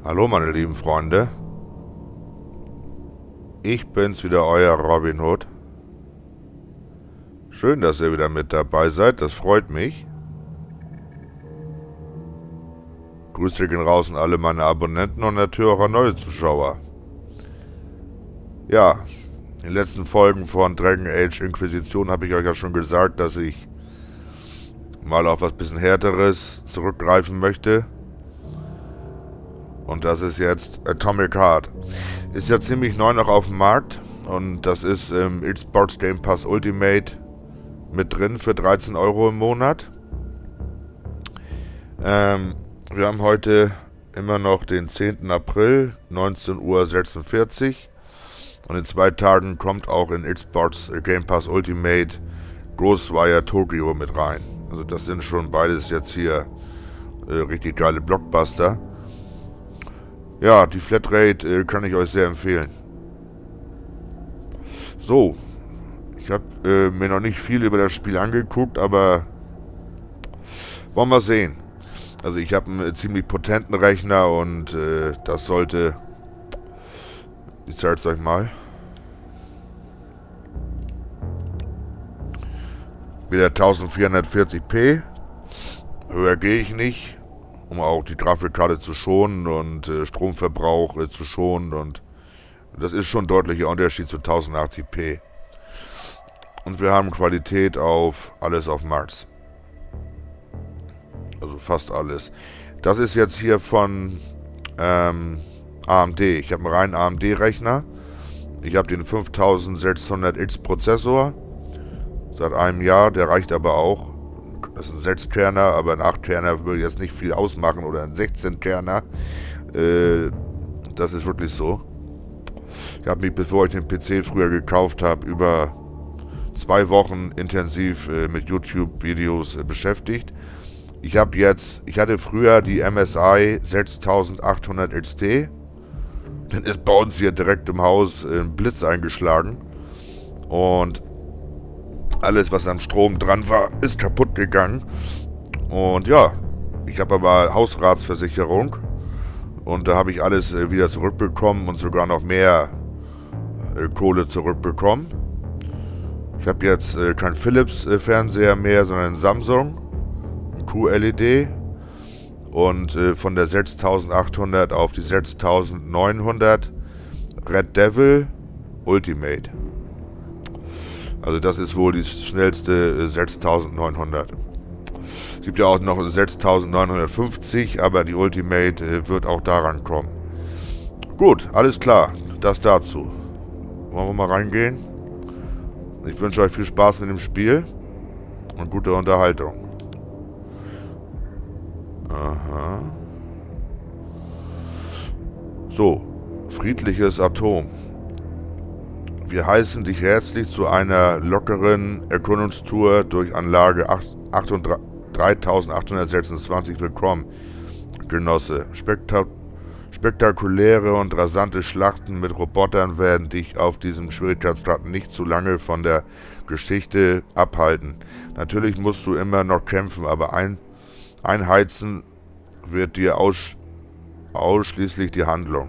Hallo meine lieben Freunde. Ich bin's wieder, euer Robin Hood. Schön, dass ihr wieder mit dabei seid, das freut mich. Grüße gehen raus an alle meine Abonnenten und natürlich auch an neue Zuschauer. Ja, in den letzten Folgen von Dragon Age Inquisition habe ich euch ja schon gesagt, dass ich mal auf was bisschen Härteres zurückgreifen möchte. Und das ist jetzt Atomic Heart. Ist ja ziemlich neu noch auf dem Markt. Und das ist im Xbox Game Pass Ultimate mit drin für 13 € im Monat. Wir haben heute immer noch den 10. April, 19:46 Uhr. Und in 2 Tagen kommt auch in Xbox Game Pass Ultimate Ghostwire Tokyo mit rein. Also das sind schon beides jetzt hier richtig geile Blockbuster. Ja, die Flatrate kann ich euch sehr empfehlen. So, ich habe mir noch nicht viel über das Spiel angeguckt, aber wollen wir sehen. Also ich habe einen ziemlich potenten Rechner und das sollte... Ich zeige es euch mal. Wieder 1440p. Höher gehe ich nicht, um auch die Grafikkarte zu schonen und Stromverbrauch zu schonen. Und das ist schon ein deutlicher Unterschied zu 1080p. Und wir haben Qualität auf alles auf Max. Also fast alles. Das ist jetzt hier von AMD. Ich habe einen reinen AMD-Rechner. Ich habe den 5600X Prozessor. Seit einem Jahr. Der reicht aber auch. Das ist ein 6-Kerner, aber ein 8-Kerner würde jetzt nicht viel ausmachen. Oder ein 16-Kerner. Das ist wirklich so. Ich habe mich, bevor ich den PC früher gekauft habe, über 2 Wochen intensiv mit YouTube-Videos beschäftigt. Ich hatte früher die MSI 6800 XT. Dann ist bei uns hier direkt im Haus ein Blitz eingeschlagen. Und alles, was am Strom dran war, ist kaputt gegangen. Und ja, ich habe aber Hausratsversicherung. Und da habe ich alles wieder zurückbekommen und sogar noch mehr Kohle zurückbekommen. Ich habe jetzt kein Philips-Fernseher mehr, sondern einen Samsung. Ein QLED. Und von der 6800 auf die 6900 Red Devil Ultimate. Also das ist wohl die schnellste 6900. Es gibt ja auch noch 6950, aber die Ultimate wird auch daran kommen. Gut, alles klar. Das dazu. Wollen wir mal reingehen? Ich wünsche euch viel Spaß mit dem Spiel und gute Unterhaltung. Aha. So, friedliches Atom. Wir heißen dich herzlich zu einer lockeren Erkundungstour durch Anlage 3826 willkommen, Genosse. Spektakuläre und rasante Schlachten mit Robotern werden dich auf diesem Schwierigkeitsgrad nicht zu lange von der Geschichte abhalten. Natürlich musst du immer noch kämpfen, aber einheizen wird dir ausschließlich die Handlung.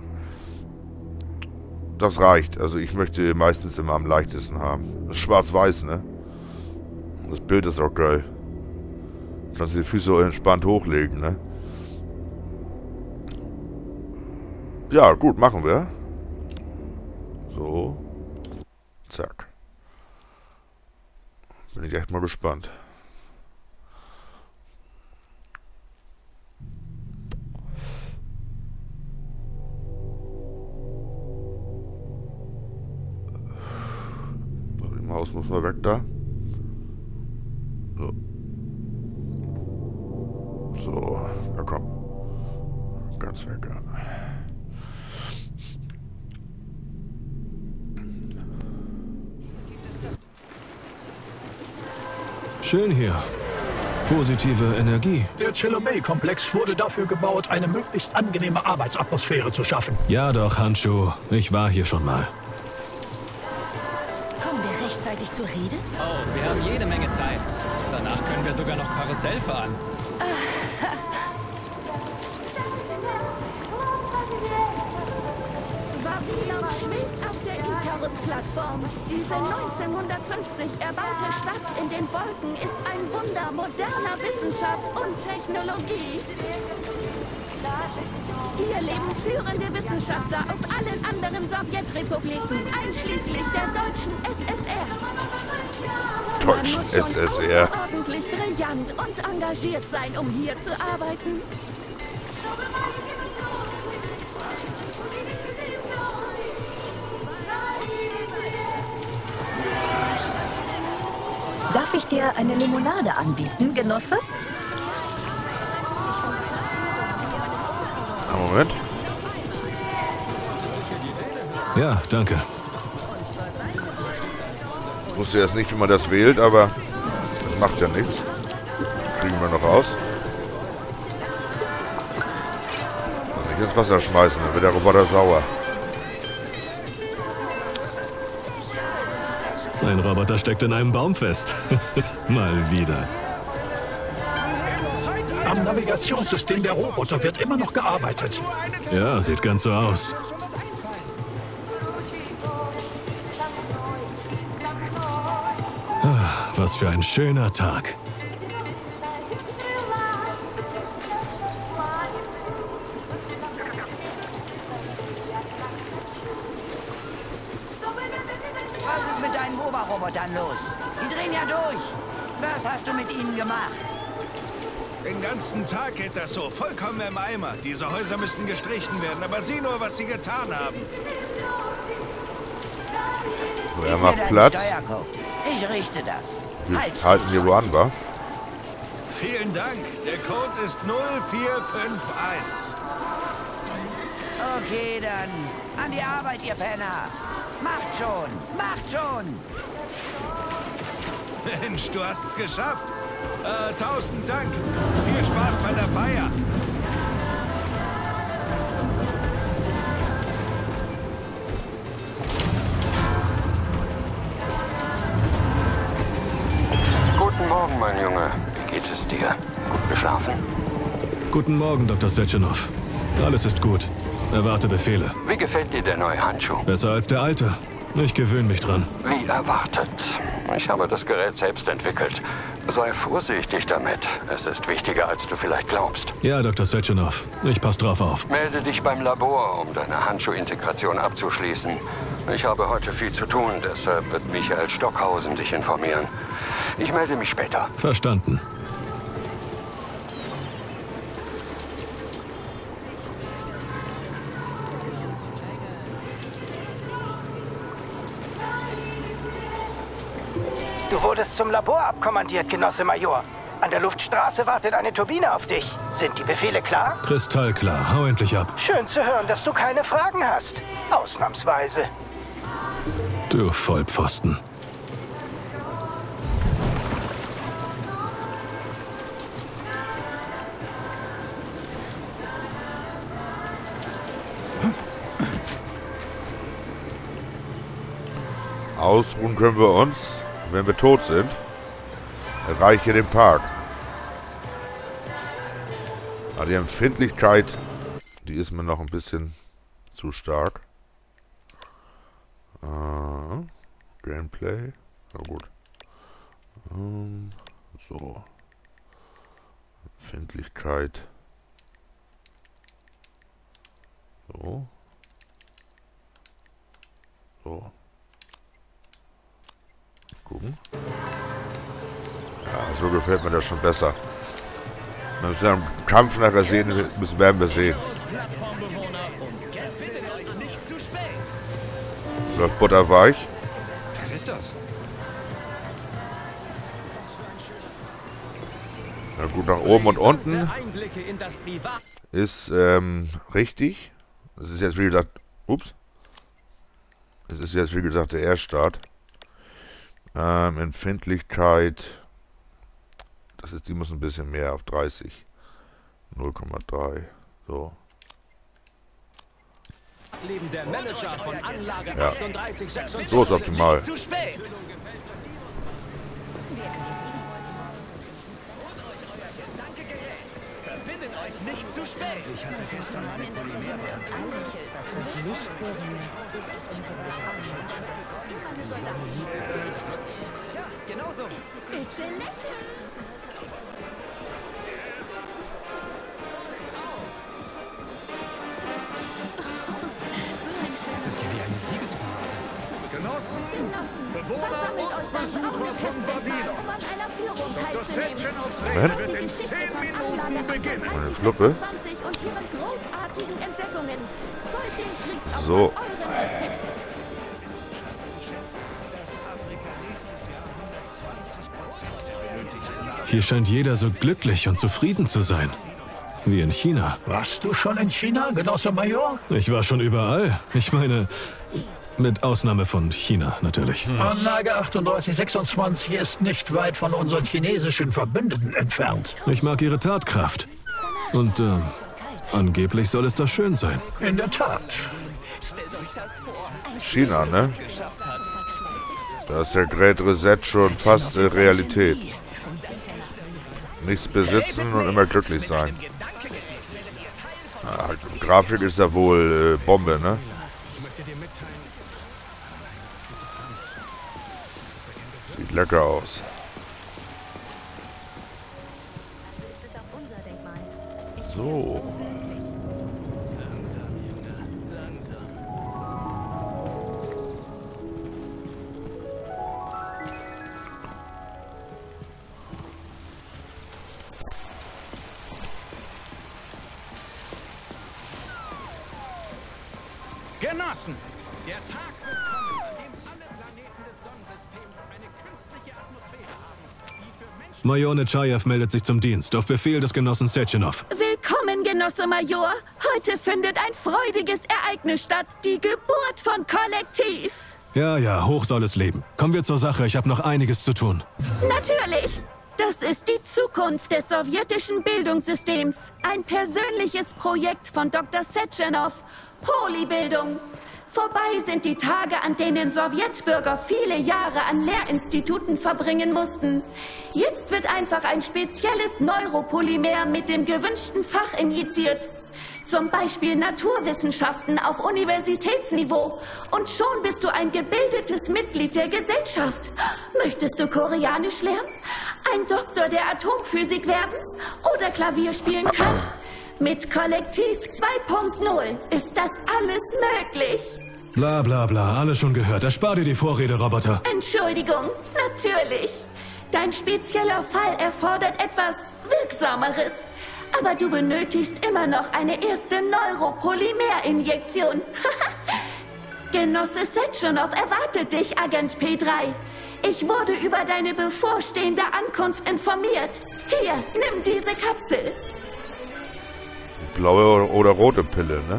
Das reicht. Also ich möchte meistens immer am leichtesten haben. Das ist schwarz-weiß, ne? Das Bild ist auch geil. Kannst du die Füße entspannt hochlegen, ne? Ja, gut, machen wir. So. Zack. Bin ich echt mal gespannt. Die Maus muss mal weg da. So. So, na komm. Ganz weg, ja. Schön hier. Positive Energie. Der Chilomay-Komplex wurde dafür gebaut, eine möglichst angenehme Arbeitsatmosphäre zu schaffen. Ja doch, Handschuh. Ich war hier schon mal. Kommen wir rechtzeitig zur Rede? Oh, wir haben jede Menge Zeit. Danach können wir sogar noch Karussell fahren. Icarus-Plattform. Diese 1950 erbaute Stadt in den Wolken ist ein Wunder moderner Wissenschaft und Technologie. Hier leben führende Wissenschaftler aus allen anderen Sowjetrepubliken, einschließlich der deutschen SSR. Man muss schon außerordentlich brillant und engagiert sein, um hier zu arbeiten. Darf ich dir eine Limonade anbieten, Genosse? Moment. Ja, danke. Ich wusste erst nicht, wie man das wählt, aber das macht ja nichts. Kriegen wir noch raus. Nicht ins Wasser schmeißen, dann wird der Roboter sauer. Ein Roboter steckt in einem Baum fest. Mal wieder. Am Navigationssystem der Roboter wird immer noch gearbeitet. Ja, sieht ganz so aus. Ah, was für ein schöner Tag. Was ist mit deinen Oberrobotern los? Die drehen ja durch. Was hast du mit ihnen gemacht? Den ganzen Tag geht das so, vollkommen im Eimer. Diese Häuser müssen gestrichen werden, aber sieh nur, was sie getan haben. Wer macht Platz? Ich richte das. Wir halten hier wo an, wa? Vielen Dank. Der Code ist 0451. Okay, dann. An die Arbeit, ihr Penner. Macht schon, macht schon. Mensch, du hast's geschafft. 1000 Dank. Viel Spaß bei der Feier. Guten Morgen, mein Junge. Wie geht es dir? Gut geschlafen? Guten Morgen, Dr. Sechenov. Alles ist gut. Erwarte Befehle. Wie gefällt dir der neue Handschuh? Besser als der alte. Ich gewöhne mich dran. Wie erwartet. Ich habe das Gerät selbst entwickelt. Sei vorsichtig damit. Es ist wichtiger, als du vielleicht glaubst. Ja, Dr. Sechenov. Ich passe drauf auf. Melde dich beim Labor, um deine Handschuhintegration abzuschließen. Ich habe heute viel zu tun, deshalb wird Michael Stockhausen dich informieren. Ich melde mich später. Verstanden. Du wurdest zum Labor abkommandiert, Genosse Major. An der Luftstraße wartet eine Turbine auf dich. Sind die Befehle klar? Kristallklar. Hau endlich ab. Schön zu hören, dass du keine Fragen hast. Ausnahmsweise. Du Vollpfosten. Ausruhen können wir uns, wenn wir tot sind. Erreiche den Park. Aber die Empfindlichkeit, die ist mir noch ein bisschen zu stark. Gameplay. Na gut. So. Empfindlichkeit. So. So. Gucken. Ja, so gefällt mir das schon besser. Wenn wir es am Kampf nachher sehen, werden wir sehen. Läuft butterweich. Was ist das? Na gut, nach oben und unten ist richtig. Das ist jetzt wie gesagt, das ist jetzt wie gesagt der Erststart. Empfindlichkeit, die muss ein bisschen mehr auf 30. 0,3. So. Ja. So ist optimal. nicht zu spät. Ich hatte gestern eine Polymerbahn. Ja, genau so. Bitte lächeln. Das ist ja wie eine Siegesparade. Genossen, versammelt euch beim braunen Pestdenkmal, um an einer Führung teilzunehmen. Moment. Die Geschichte von Anlage 3826 und ihren großartigen Entdeckungen zollt den Kriegsopfern So. euren Respekt. Dass Afrika nächstes Jahr 120% der benötigten Hier scheint jeder so glücklich und zufrieden zu sein. Wie in China. Warst du schon in China, Genosse Major? Ich war schon überall. Ich meine, mit Ausnahme von China natürlich. Anlage 3826 ist nicht weit von unseren chinesischen Verbündeten entfernt. Ich mag ihre Tatkraft. Und angeblich soll es da schön sein. In der Tat. China, ne? Da ist der Great Reset schon fast Realität. Nichts besitzen und immer glücklich sein. Ja, Grafik ist ja wohl Bombe, ne? Sieht lecker aus. So. Genossen, der Tag wird kommen, an dem alle Planeten des Sonnensystems eine künstliche Atmosphäre haben, die für Menschen... Major Nechayev meldet sich zum Dienst, auf Befehl des Genossen Sechenov. Willkommen, Genosse Major. Heute findet ein freudiges Ereignis statt. Die Geburt von Kollektiv. Ja, hoch soll es leben. Kommen wir zur Sache, ich habe noch einiges zu tun. Natürlich. Das ist die Zukunft des sowjetischen Bildungssystems. Ein persönliches Projekt von Dr. Sechenov. Polybildung. Vorbei sind die Tage, an denen Sowjetbürger viele Jahre an Lehrinstituten verbringen mussten. Jetzt wird einfach ein spezielles Neuropolymer mit dem gewünschten Fach injiziert. Zum Beispiel Naturwissenschaften auf Universitätsniveau. Und schon bist du ein gebildetes Mitglied der Gesellschaft. Möchtest du Koreanisch lernen? Ein Doktor der Atomphysik werden? Oder Klavier spielen können? Mit Kollektiv 2.0 ist das alles möglich. Bla bla bla, alles schon gehört. Erspar dir die Vorrede, Roboter. Entschuldigung, natürlich. Dein spezieller Fall erfordert etwas Wirksameres. Aber du benötigst immer noch eine erste Neuropolymerinjektion. Genosse Sechenov erwartet dich, Agent P3. Ich wurde über deine bevorstehende Ankunft informiert. Hier, nimm diese Kapsel. Blaue oder rote Pille, ne?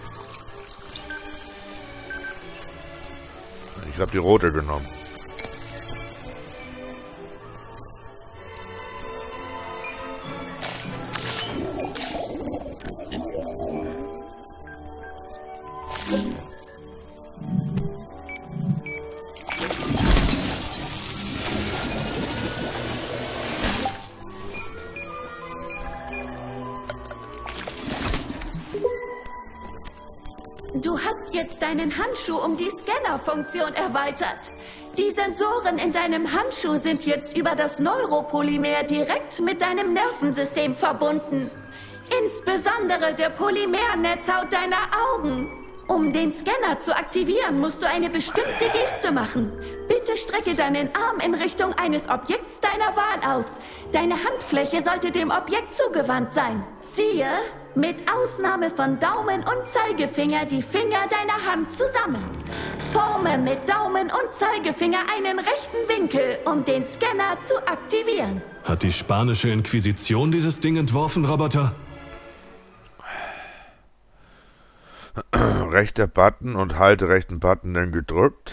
Ich habe die rote genommen. Du hast jetzt deinen Handschuh um die Scannerfunktion erweitert. Die Sensoren in deinem Handschuh sind jetzt über das Neuropolymer direkt mit deinem Nervensystem verbunden. Insbesondere der Polymernetzhaut deiner Augen. Um den Scanner zu aktivieren, musst du eine bestimmte Geste machen. Bitte strecke deinen Arm in Richtung eines Objekts deiner Wahl aus. Deine Handfläche sollte dem Objekt zugewandt sein. Siehe, mit Ausnahme von Daumen und Zeigefinger die Finger deiner Hand zusammen. Forme mit Daumen und Zeigefinger einen rechten Winkel, um den Scanner zu aktivieren. Hat die spanische Inquisition dieses Ding entworfen, Roboter? Rechter Button und halte rechten Button dann gedrückt.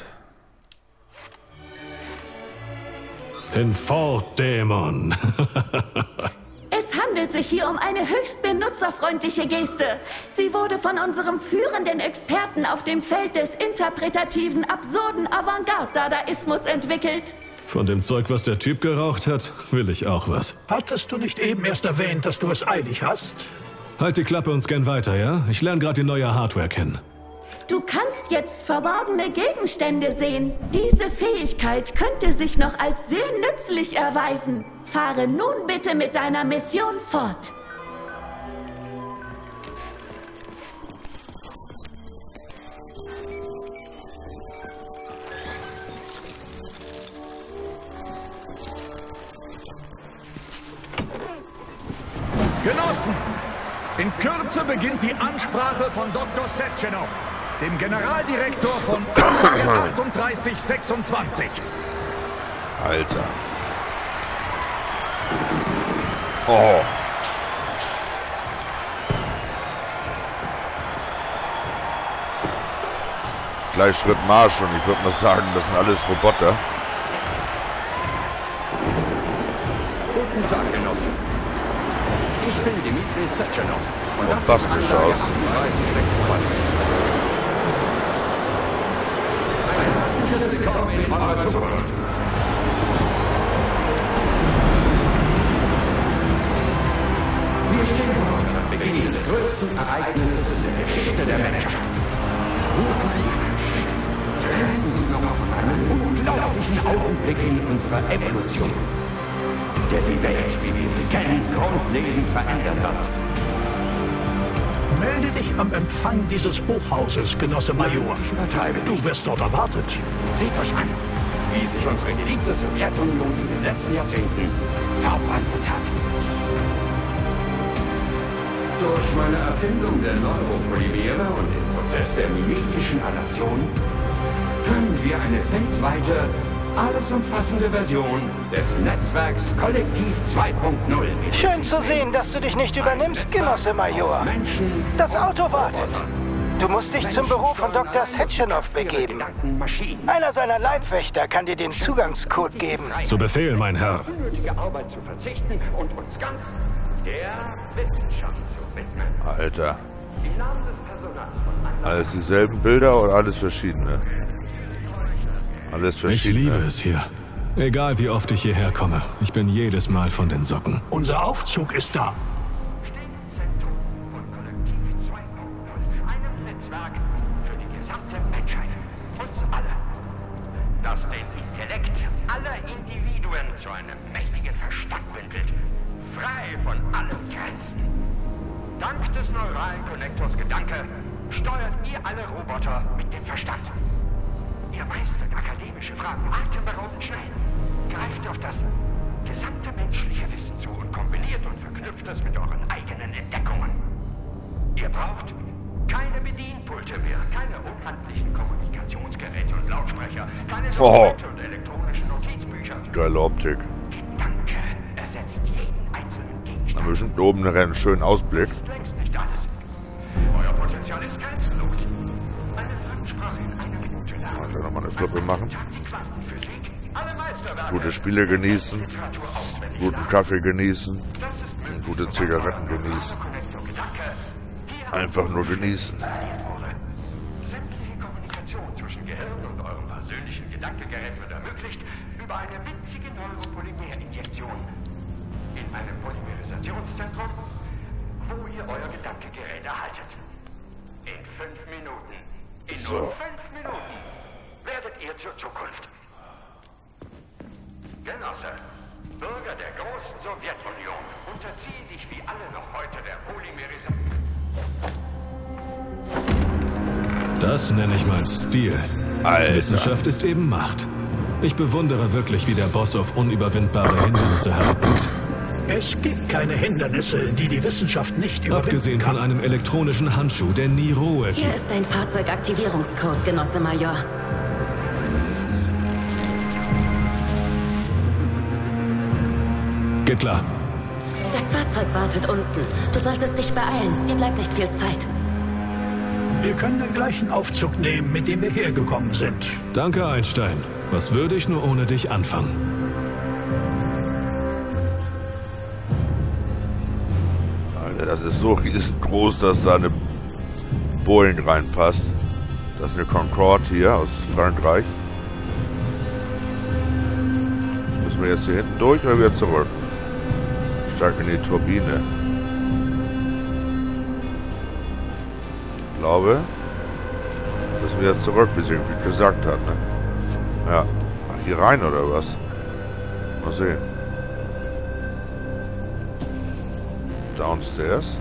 Hinfort, Dämon. Es handelt sich hier um eine höchst benutzerfreundliche Geste. Sie wurde von unserem führenden Experten auf dem Feld des interpretativen, absurden Avantgarde-Dadaismus entwickelt. Von dem Zeug, was der Typ geraucht hat, will ich auch was. Hattest du nicht eben erst erwähnt, dass du es eilig hast? Halt die Klappe und scan weiter, ja? Ich lerne gerade die neue Hardware kennen. Du kannst jetzt verborgene Gegenstände sehen. Diese Fähigkeit könnte sich noch als sehr nützlich erweisen. Fahre nun bitte mit deiner Mission fort. Genossen, in Kürze beginnt die Ansprache von Dr. Setchenov, dem Generaldirektor von 3826. Alter. Oh. Gleich Schritt Marsch und ich würde mal sagen, das sind alles Roboter. Guten Tag, Genossen. Ich bin Dimitri Setchenov. Und das fantastisch ist aus. 3826. Willkommen in eurer Zukunft. Wir stehen vor dem Beginn des größten Ereignisses in der Geschichte der Menschheit. Träumen Sie noch von einem unglaublichen Augenblick in unserer Evolution, der die Welt, wie wir sie kennen, grundlegend verändern wird. Melde dich am Empfang dieses Hochhauses, Genosse Major. Du wirst dort erwartet. Seht euch an, wie sich unsere geliebte Sowjetunion in den letzten Jahrzehnten verwandelt hat. Durch meine Erfindung der Neuropolymere und den Prozess der mimetischen Adaption können wir eine weltweite, alles umfassende Version des Netzwerks Kollektiv 2.0 bilden. Schön zu sehen, dass du dich nicht übernimmst, Genosse Major. Das Auto wartet. Du musst dich zum Büro von Dr. Setchenov begeben. Einer seiner Leibwächter kann dir den Zugangscode geben. Zu Befehl, mein Herr. Unnötige Arbeit zu verzichten und uns ganz der Wissenschaft zu widmen. Alter. Im Namen des Personals von Alles dieselben Bilder oder alles verschiedene? Alles verschiedene. Ich liebe es hier. Egal wie oft ich hierher komme, ich bin jedes Mal von den Socken. Unser Aufzug ist da. Das den Intellekt aller Individuen zu einem mächtigen Verstand bündelt, frei von allen Grenzen. Dank des neuralen Konnektors Gedanke steuert ihr alle Roboter mit dem Verstand. Ihr meistert akademische Fragen atemberaubend schnell, greift auf das gesamte menschliche Wissen zu und kombiniert und verknüpft es mit euren eigenen Entdeckungen. Ihr braucht keine Bedienpulte mehr, keine unhandlichen Kommunikationsgeräte und Lautsprecher, keine Dokumente und elektronischen Notizbücher. Geile Optik. Gedanke ersetzt jeden einzelnen Gegenstand. Da bestimmt oben einen schönen Ausblick. Das ist längst nicht alles. Euer Potenzial ist grenzenlos. Eine Fremdsprache in einer Minute lang. Also nochmal eine Flippe machen. Quantenphysik, alle Meisterwerke. Gute Spiele genießen. Guten Kaffee genießen. Und gute Zigaretten genießen. Einfach nur genießen. Sämtliche Kommunikation zwischen Gehirn und eurem persönlichen Gedankengerät wird ermöglicht über eine winzige Neuropolymerinjektion in einem Polymerisationszentrum, wo ihr euer Gedankengerät erhaltet. In 5 Minuten. In nur 5 Minuten werdet ihr zur Zukunft. Genosse, Bürger der großen Sowjetunion, unterziehe dich wie alle noch heute der Polymerisation. Das nenne ich mal Stil. Alter. Wissenschaft ist eben Macht. Ich bewundere wirklich, wie der Boss auf unüberwindbare Hindernisse herabblickt. Es gibt keine Hindernisse, die die Wissenschaft nicht überwinden Abgesehen kann. von einem elektronischen Handschuh, der nie Ruhe Hier gibt. ist dein Fahrzeugaktivierungscode, Genosse Major. Geht klar. Das Fahrzeug wartet unten. Du solltest dich beeilen. Dir bleibt nicht viel Zeit. Wir können den gleichen Aufzug nehmen, mit dem wir hergekommen sind. Danke, Einstein. Was würde ich nur ohne dich anfangen? Alter, das ist so riesengroß, dass da eine Boeing reinpasst. Das ist eine Concorde hier aus Frankreich. Müssen wir jetzt hier hinten durch oder wieder zurück? Stark in die Turbine. glaube, müssen wir zurück, wie sie irgendwie gesagt hat, ne? Ja. Ach, hier rein oder was? Mal sehen. Downstairs.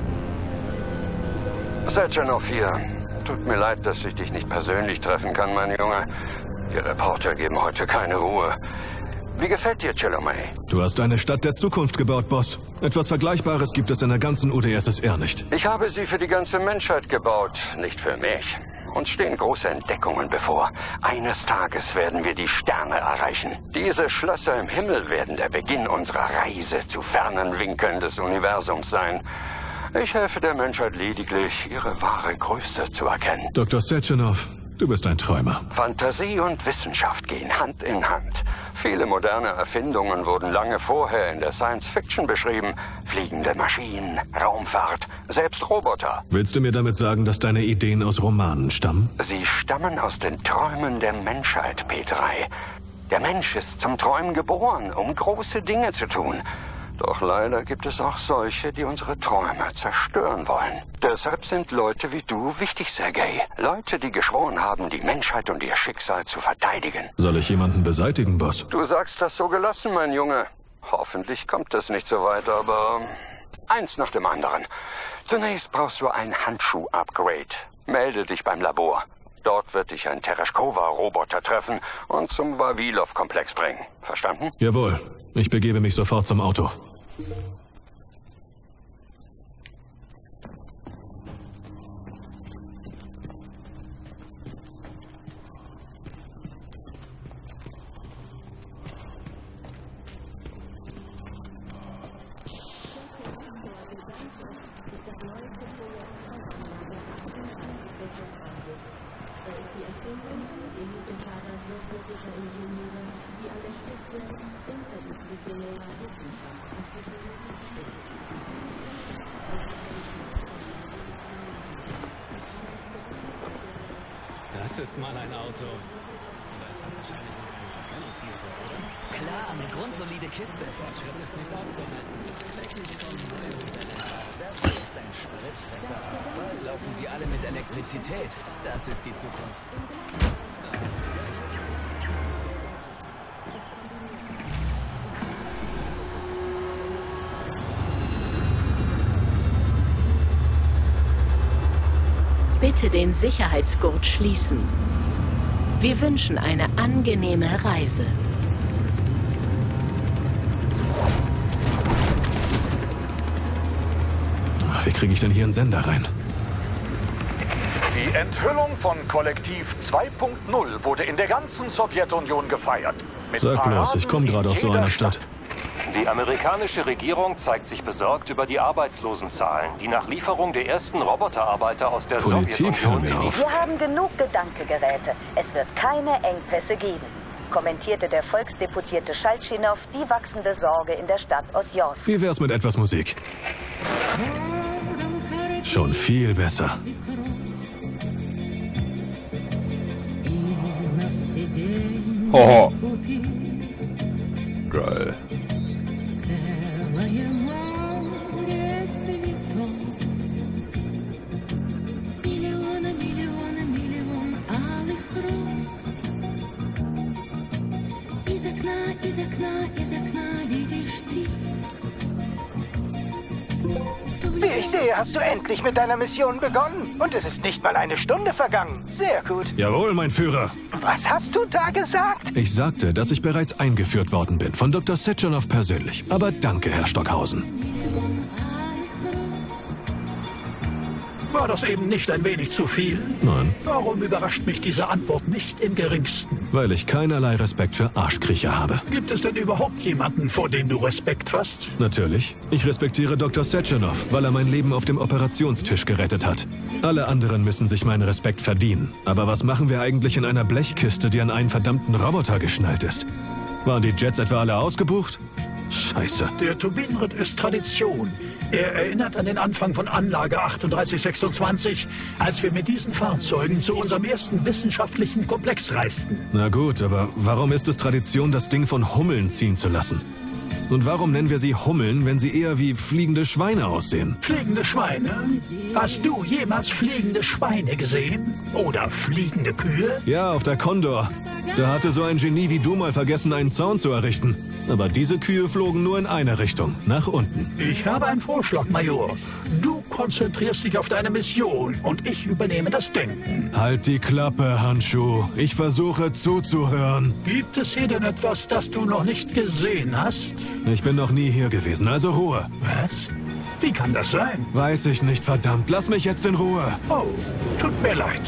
Sechenov hier. Tut mir leid, dass ich dich nicht persönlich treffen kann, mein Junge. Die Reporter geben heute keine Ruhe. Wie gefällt dir Chilomey? Du hast eine Stadt der Zukunft gebaut, Boss. Etwas Vergleichbares gibt es in der ganzen UdSSR nicht. Ich habe sie für die ganze Menschheit gebaut, nicht für mich. Uns stehen große Entdeckungen bevor. Eines Tages werden wir die Sterne erreichen. Diese Schlösser im Himmel werden der Beginn unserer Reise zu fernen Winkeln des Universums sein. Ich helfe der Menschheit lediglich, ihre wahre Größe zu erkennen. Dr. Sechenov, du bist ein Träumer. Fantasie und Wissenschaft gehen Hand in Hand. Viele moderne Erfindungen wurden lange vorher in der Science-Fiction beschrieben. Fliegende Maschinen, Raumfahrt, selbst Roboter. Willst du mir damit sagen, dass deine Ideen aus Romanen stammen? Sie stammen aus den Träumen der Menschheit, P3. Der Mensch ist zum Träumen geboren, um große Dinge zu tun. Doch leider gibt es auch solche, die unsere Träume zerstören wollen. Deshalb sind Leute wie du wichtig, Sergei. Leute, die geschworen haben, die Menschheit und ihr Schicksal zu verteidigen. Soll ich jemanden beseitigen, Boss? Du sagst das so gelassen, mein Junge. Hoffentlich kommt es nicht so weit, aber eins nach dem anderen. Zunächst brauchst du ein Handschuh-Upgrade. Melde dich beim Labor. Dort wird dich ein Tereshkova-Roboter treffen und zum Vavilov-Komplex bringen. Verstanden? Jawohl. Ich begebe mich sofort zum Auto. Das ist mal ein Auto. Das hat wahrscheinlich noch viel so, oder? Klar, eine grundsolide Kiste. Der Fortschritt ist nicht aufzuhalten. Das hier ist ein Spritfresser. Bald laufen sie alle mit Elektrizität. Das ist die Zukunft. Bitte den Sicherheitsgurt schließen. Wir wünschen eine angenehme Reise. Wie kriege ich denn hier einen Sender rein? Die Enthüllung von Kollektiv 2.0 wurde in der ganzen Sowjetunion gefeiert. Sag bloß, ich komme gerade aus so einer Stadt. Die amerikanische Regierung zeigt sich besorgt über die Arbeitslosenzahlen, die nach Lieferung der ersten Roboterarbeiter aus der Sowjetunion in die... Wir haben genug Gedankengeräte. Es wird keine Engpässe geben, kommentierte der Volksdeputierte Schaltschinow die wachsende Sorge in der Stadt Osjorsk. Wie wär's mit etwas Musik? Schon viel besser. Oh. Geil. Wie ich sehe, hast du endlich mit deiner Mission begonnen. Und es ist nicht mal eine Stunde vergangen. Sehr gut. Jawohl, mein Führer. Was hast du da gesagt? Ich sagte, dass ich bereits eingeführt worden bin, von Dr. Sechenov persönlich. Aber danke, Herr Stockhausen. War das eben nicht ein wenig zu viel? Nein. Warum überrascht mich diese Antwort nicht im Geringsten? Weil ich keinerlei Respekt für Arschkriecher habe. Gibt es denn überhaupt jemanden, vor dem du Respekt hast? Natürlich. Ich respektiere Dr. Sechenov, weil er mein Leben auf dem Operationstisch gerettet hat. Alle anderen müssen sich meinen Respekt verdienen. Aber was machen wir eigentlich in einer Blechkiste, die an einen verdammten Roboter geschnallt ist? Waren die Jets etwa alle ausgebucht? Scheiße. Der Turbinenritt ist Tradition. Er erinnert an den Anfang von Anlage 3826, als wir mit diesen Fahrzeugen zu unserem ersten wissenschaftlichen Komplex reisten. Na gut, aber warum ist es Tradition, das Ding von Hummeln ziehen zu lassen? Und warum nennen wir sie Hummeln, wenn sie eher wie fliegende Schweine aussehen? Fliegende Schweine? Hast du jemals fliegende Schweine gesehen? Oder fliegende Kühe? Ja, auf der Condor. Da hatte so ein Genie wie du mal vergessen, einen Zaun zu errichten. Aber diese Kühe flogen nur in eine Richtung, nach unten. Ich habe einen Vorschlag, Major. Du konzentrierst dich auf deine Mission und ich übernehme das Denken. Halt die Klappe, Handschuh. Ich versuche zuzuhören. Gibt es hier denn etwas, das du noch nicht gesehen hast? Ich bin noch nie hier gewesen, also Ruhe. Was? Wie kann das sein? Weiß ich nicht, verdammt. Lass mich jetzt in Ruhe. Oh, tut mir leid.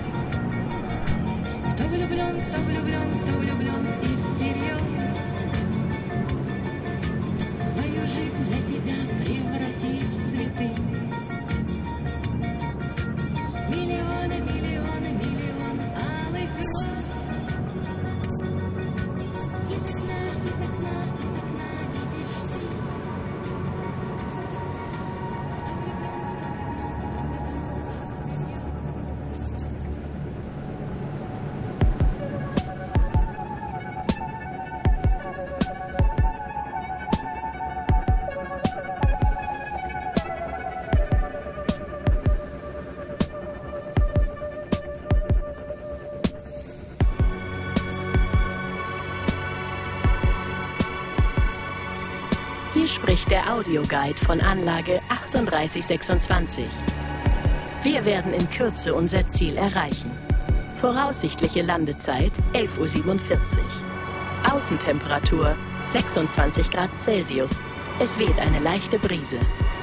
Hier spricht der Audioguide von Anlage 3826. Wir werden in Kürze unser Ziel erreichen. Voraussichtliche Landezeit 11:47 Uhr. Außentemperatur 26 Grad Celsius. Es weht eine leichte Brise.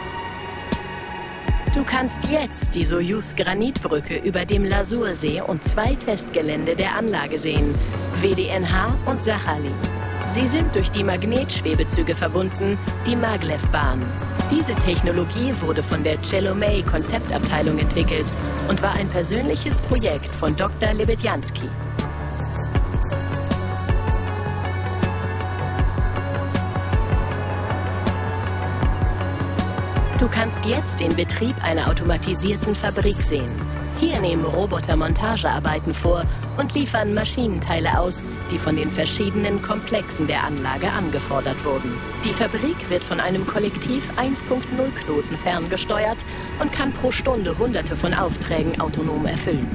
Du kannst jetzt die Sojus-Granitbrücke über dem Lasursee und 2 Testgelände der Anlage sehen, WDNH und Sachali. Sie sind durch die Magnetschwebezüge verbunden, die Maglev-Bahn. Diese Technologie wurde von der Chelomey Konzeptabteilung entwickelt und war ein persönliches Projekt von Dr. Lebedjanski. Du kannst jetzt den Betrieb einer automatisierten Fabrik sehen. Hier nehmen Roboter Montagearbeiten vor und liefern Maschinenteile aus, die von den verschiedenen Komplexen der Anlage angefordert wurden. Die Fabrik wird von einem Kollektiv 1.0-Knoten ferngesteuert und kann pro Stunde Hunderte von Aufträgen autonom erfüllen.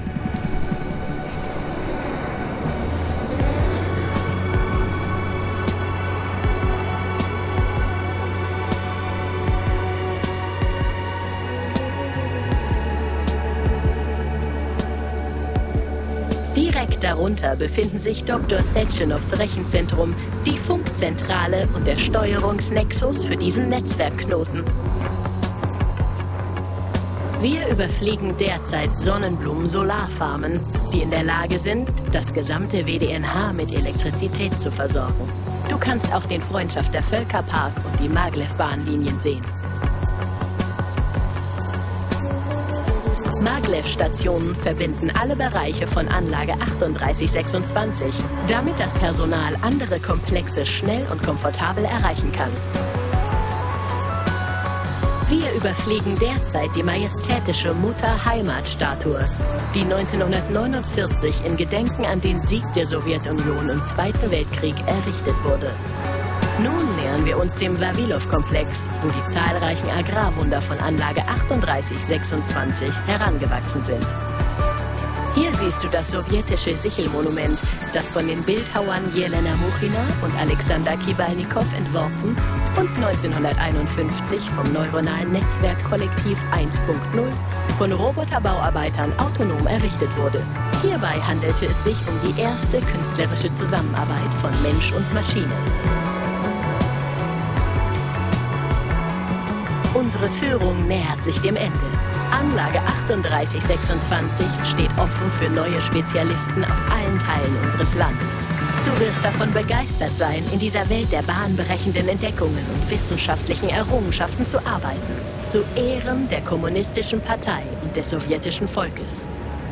Direkt darunter befinden sich Dr. Setchenovs Rechenzentrum, die Funkzentrale und der Steuerungsnexus für diesen Netzwerkknoten. Wir überfliegen derzeit Sonnenblumen-Solarfarmen, die in der Lage sind, das gesamte WDNH mit Elektrizität zu versorgen. Du kannst auch den Freundschaft der Völkerpark und die Maglev-Bahnlinien sehen. Maglev-Stationen verbinden alle Bereiche von Anlage 3826, damit das Personal andere Komplexe schnell und komfortabel erreichen kann. Wir überfliegen derzeit die majestätische Mutter-Heimat-Statue, die 1949 in Gedenken an den Sieg der Sowjetunion im Zweiten Weltkrieg errichtet wurde. Nun nähern wir uns dem Vavilov-Komplex, wo die zahlreichen Agrarwunder von Anlage 3826 herangewachsen sind. Hier siehst du das sowjetische Sichelmonument, das von den Bildhauern Jelena Muchina und Alexander Kibalnikow entworfen und 1951 vom neuronalen Netzwerkkollektiv 1.0 von Roboterbauarbeitern autonom errichtet wurde. Hierbei handelte es sich um die erste künstlerische Zusammenarbeit von Mensch und Maschine. Unsere Führung nähert sich dem Ende. Anlage 3826 steht offen für neue Spezialisten aus allen Teilen unseres Landes. Du wirst davon begeistert sein, in dieser Welt der bahnbrechenden Entdeckungen und wissenschaftlichen Errungenschaften zu arbeiten. Zu Ehren der Kommunistischen Partei und des sowjetischen Volkes.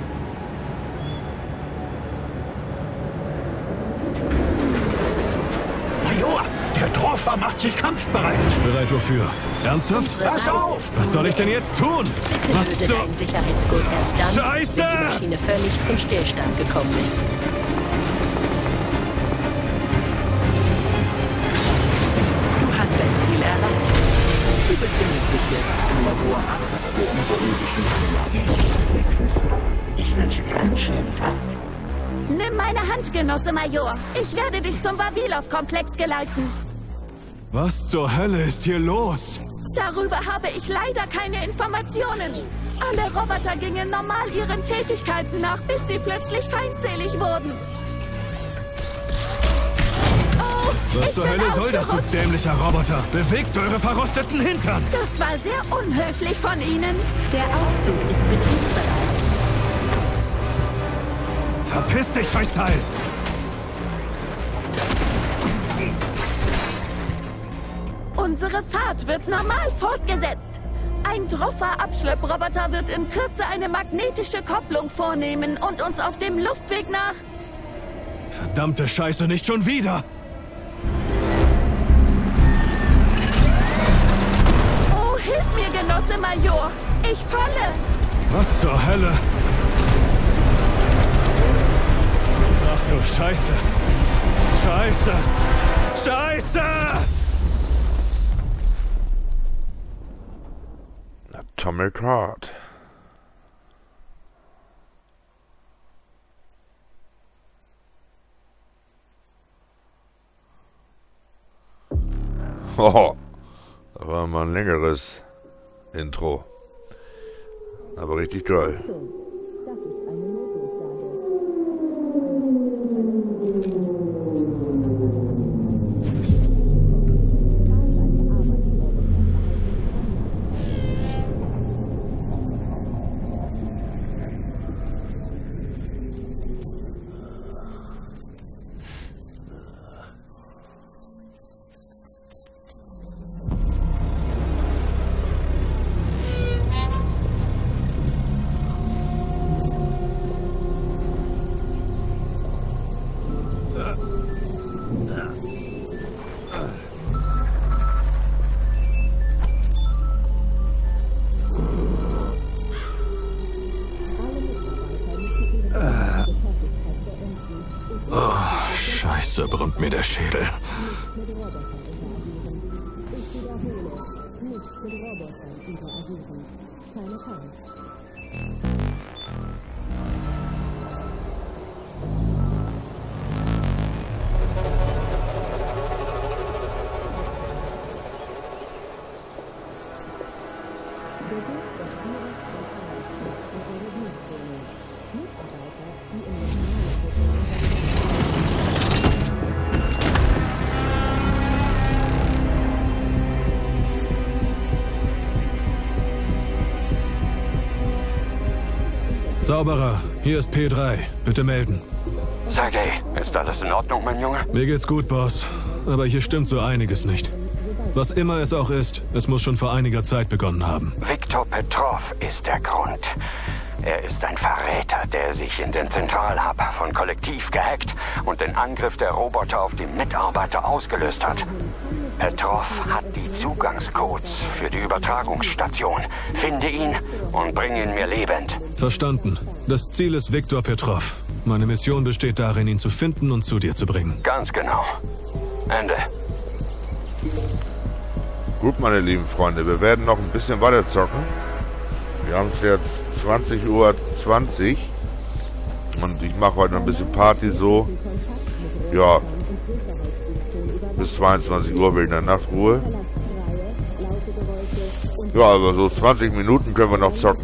Major, der Troffer macht sich kampfbereit. Bereit wofür? Ernsthaft? Pass auf! Was soll ich denn jetzt tun? Bitte löse deinen Sicherheitsgurt erst dann, Scheiße! wenn die Maschine völlig zum Stillstand gekommen ist. befindet sich jetzt im Labor 8 der überirdischen Komplexes. Ich will sie anschauen. Nimm meine Hand, Genosse Major. Ich werde dich zum Vavilov-Komplex geleiten. Was zur Hölle ist hier los? Darüber habe ich leider keine Informationen. Alle Roboter gingen normal ihren Tätigkeiten nach, bis sie plötzlich feindselig wurden. Oh, was zur Hölle soll das, du dämlicher Roboter? Bewegt eure verrosteten Hintern! Das war sehr unhöflich von Ihnen. Der Aufzug ist betriebsbereit. Verpiss dich, Scheißteil! Unsere Fahrt wird normal fortgesetzt. Ein Droffa-Abschlepproboter wird in Kürze eine magnetische Kopplung vornehmen und uns auf dem Luftweg nach... Verdammte Scheiße, nicht schon wieder! Oh, hilf mir, Genosse Major! Ich falle! Was zur Hölle? Ach du Scheiße! Scheiße! Scheiße! Atomic Heart. Oh, das war mal ein längeres Intro. Aber richtig geil. Scheiße, brummt mir der Schädel. Zauberer, hier ist P3. Bitte melden. Sergei, ist alles in Ordnung, mein Junge? Mir geht's gut, Boss. Aber hier stimmt so einiges nicht. Was immer es auch ist, es muss schon vor einiger Zeit begonnen haben. Viktor Petrov ist der Grund. Er ist ein Verräter, der sich in den Zentralhub von Kollektiv gehackt und den Angriff der Roboter auf die Mitarbeiter ausgelöst hat. Petrov hat die Zugangscodes für die Übertragungsstation. Finde ihn und bring ihn mir lebend. Verstanden. Das Ziel ist Viktor Petrov. Meine Mission besteht darin, ihn zu finden und zu dir zu bringen. Ganz genau. Ende. Gut, meine lieben Freunde, wir werden noch ein bisschen weiter zocken. Wir haben es jetzt 20:20 Uhr und ich mache heute noch ein bisschen Party so. Ja, bis 22 Uhr will ich in der Nachtruhe. Ja, aber so 20 Minuten können wir noch zocken.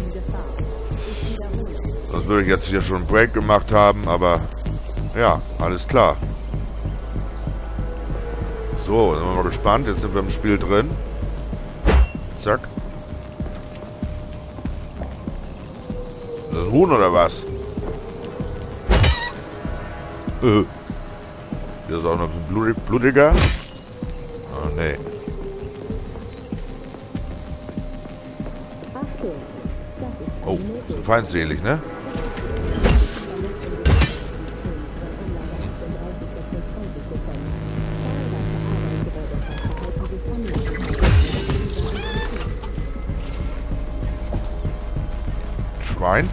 Sonst würde ich jetzt hier schon einen Break gemacht haben, aber ja, alles klar. So, sind wir mal gespannt. Jetzt sind wir im Spiel drin. Zack. Das ist ein Huhn oder was? Hier ist auch noch ein blutiger. Oh, nee. Oh, so feindselig, ne? Schwein.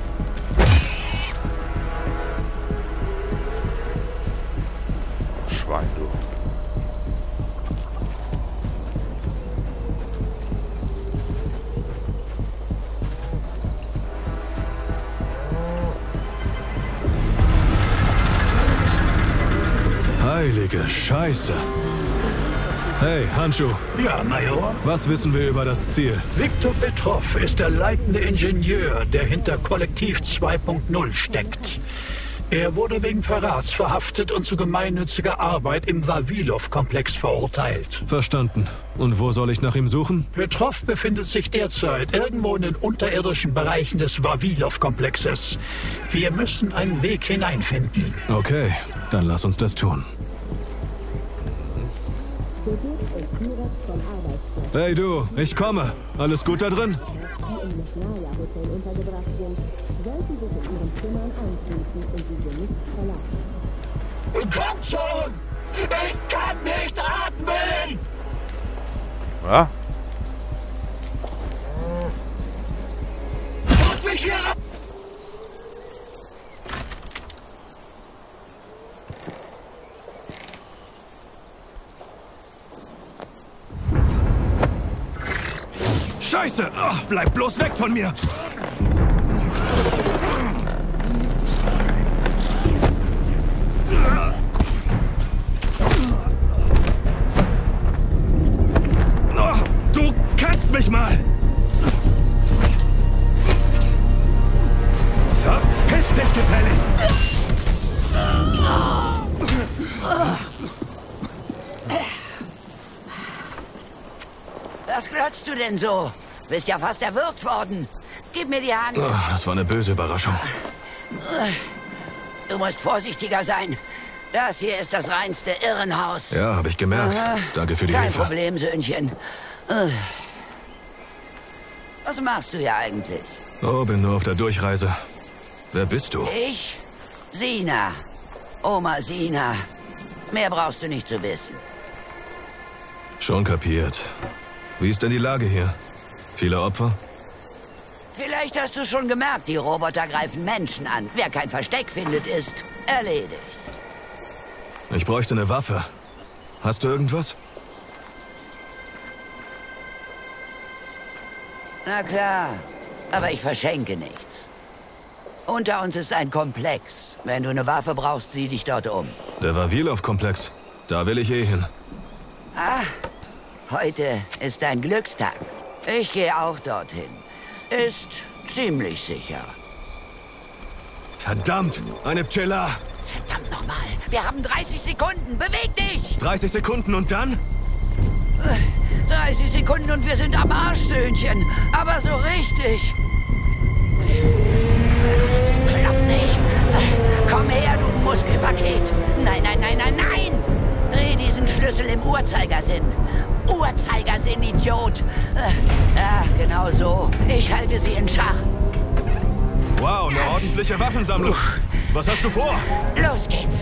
Schwein, du. Heilige Scheiße. Hey, Handschuh. Ja, Major? Was wissen wir über das Ziel? Viktor Petrov ist der leitende Ingenieur, der hinter Kollektiv 2.0 steckt. Er wurde wegen Verrats verhaftet und zu gemeinnütziger Arbeit im Vavilov-Komplex verurteilt. Verstanden. Und wo soll ich nach ihm suchen? Petrov befindet sich derzeit irgendwo in den unterirdischen Bereichen des Vavilov-Komplexes. Wir müssen einen Weg hineinfinden. Okay, dann lass uns das tun. Hey du, ich komme. Alles gut da drin? Kommt schon! Ich kann nicht atmen! Ja? Holt mich hier ab! Scheiße! Oh, bleib bloß weg von mir! Oh, du kannst mich mal! Verpiss dich gefälligst! Was glotzt du denn so? Bist ja fast erwürgt worden. Gib mir die Hand. Oh, das war eine böse Überraschung. Du musst vorsichtiger sein. Das hier ist das reinste Irrenhaus. Ja, habe ich gemerkt. Danke für die Kein Hilfe. Problem, Söhnchen. Was machst du hier eigentlich? Oh, bin nur auf der Durchreise. Wer bist du? Ich? Sina. Oma Sina. Mehr brauchst du nicht zu wissen. Schon kapiert. Wie ist denn die Lage hier? Viele Opfer? Vielleicht hast du schon gemerkt, die Roboter greifen Menschen an. Wer kein Versteck findet, ist erledigt. Ich bräuchte eine Waffe. Hast du irgendwas? Na klar, aber ich verschenke nichts. Unter uns ist ein Komplex. Wenn du eine Waffe brauchst, sieh dich dort um. Der Vavilov-Komplex. Da will ich eh hin. Ah, heute ist ein Glückstag. Ich gehe auch dorthin. Ist ziemlich sicher. Verdammt, eine Pchela. Verdammt nochmal, wir haben 30 Sekunden. Beweg dich! 30 Sekunden und dann? 30 Sekunden und wir sind am Arsch, Söhnchen. Aber so richtig. Klappt nicht. Komm her, du Muskelpaket. Nein, nein, nein, nein, nein! Dreh diesen Schlüssel im Uhrzeigersinn. Uhrzeigersinn, Idiot. Ja, genau so. Ich halte sie in Schach. Wow, eine ordentliche Waffensammlung. Was hast du vor? Los geht's.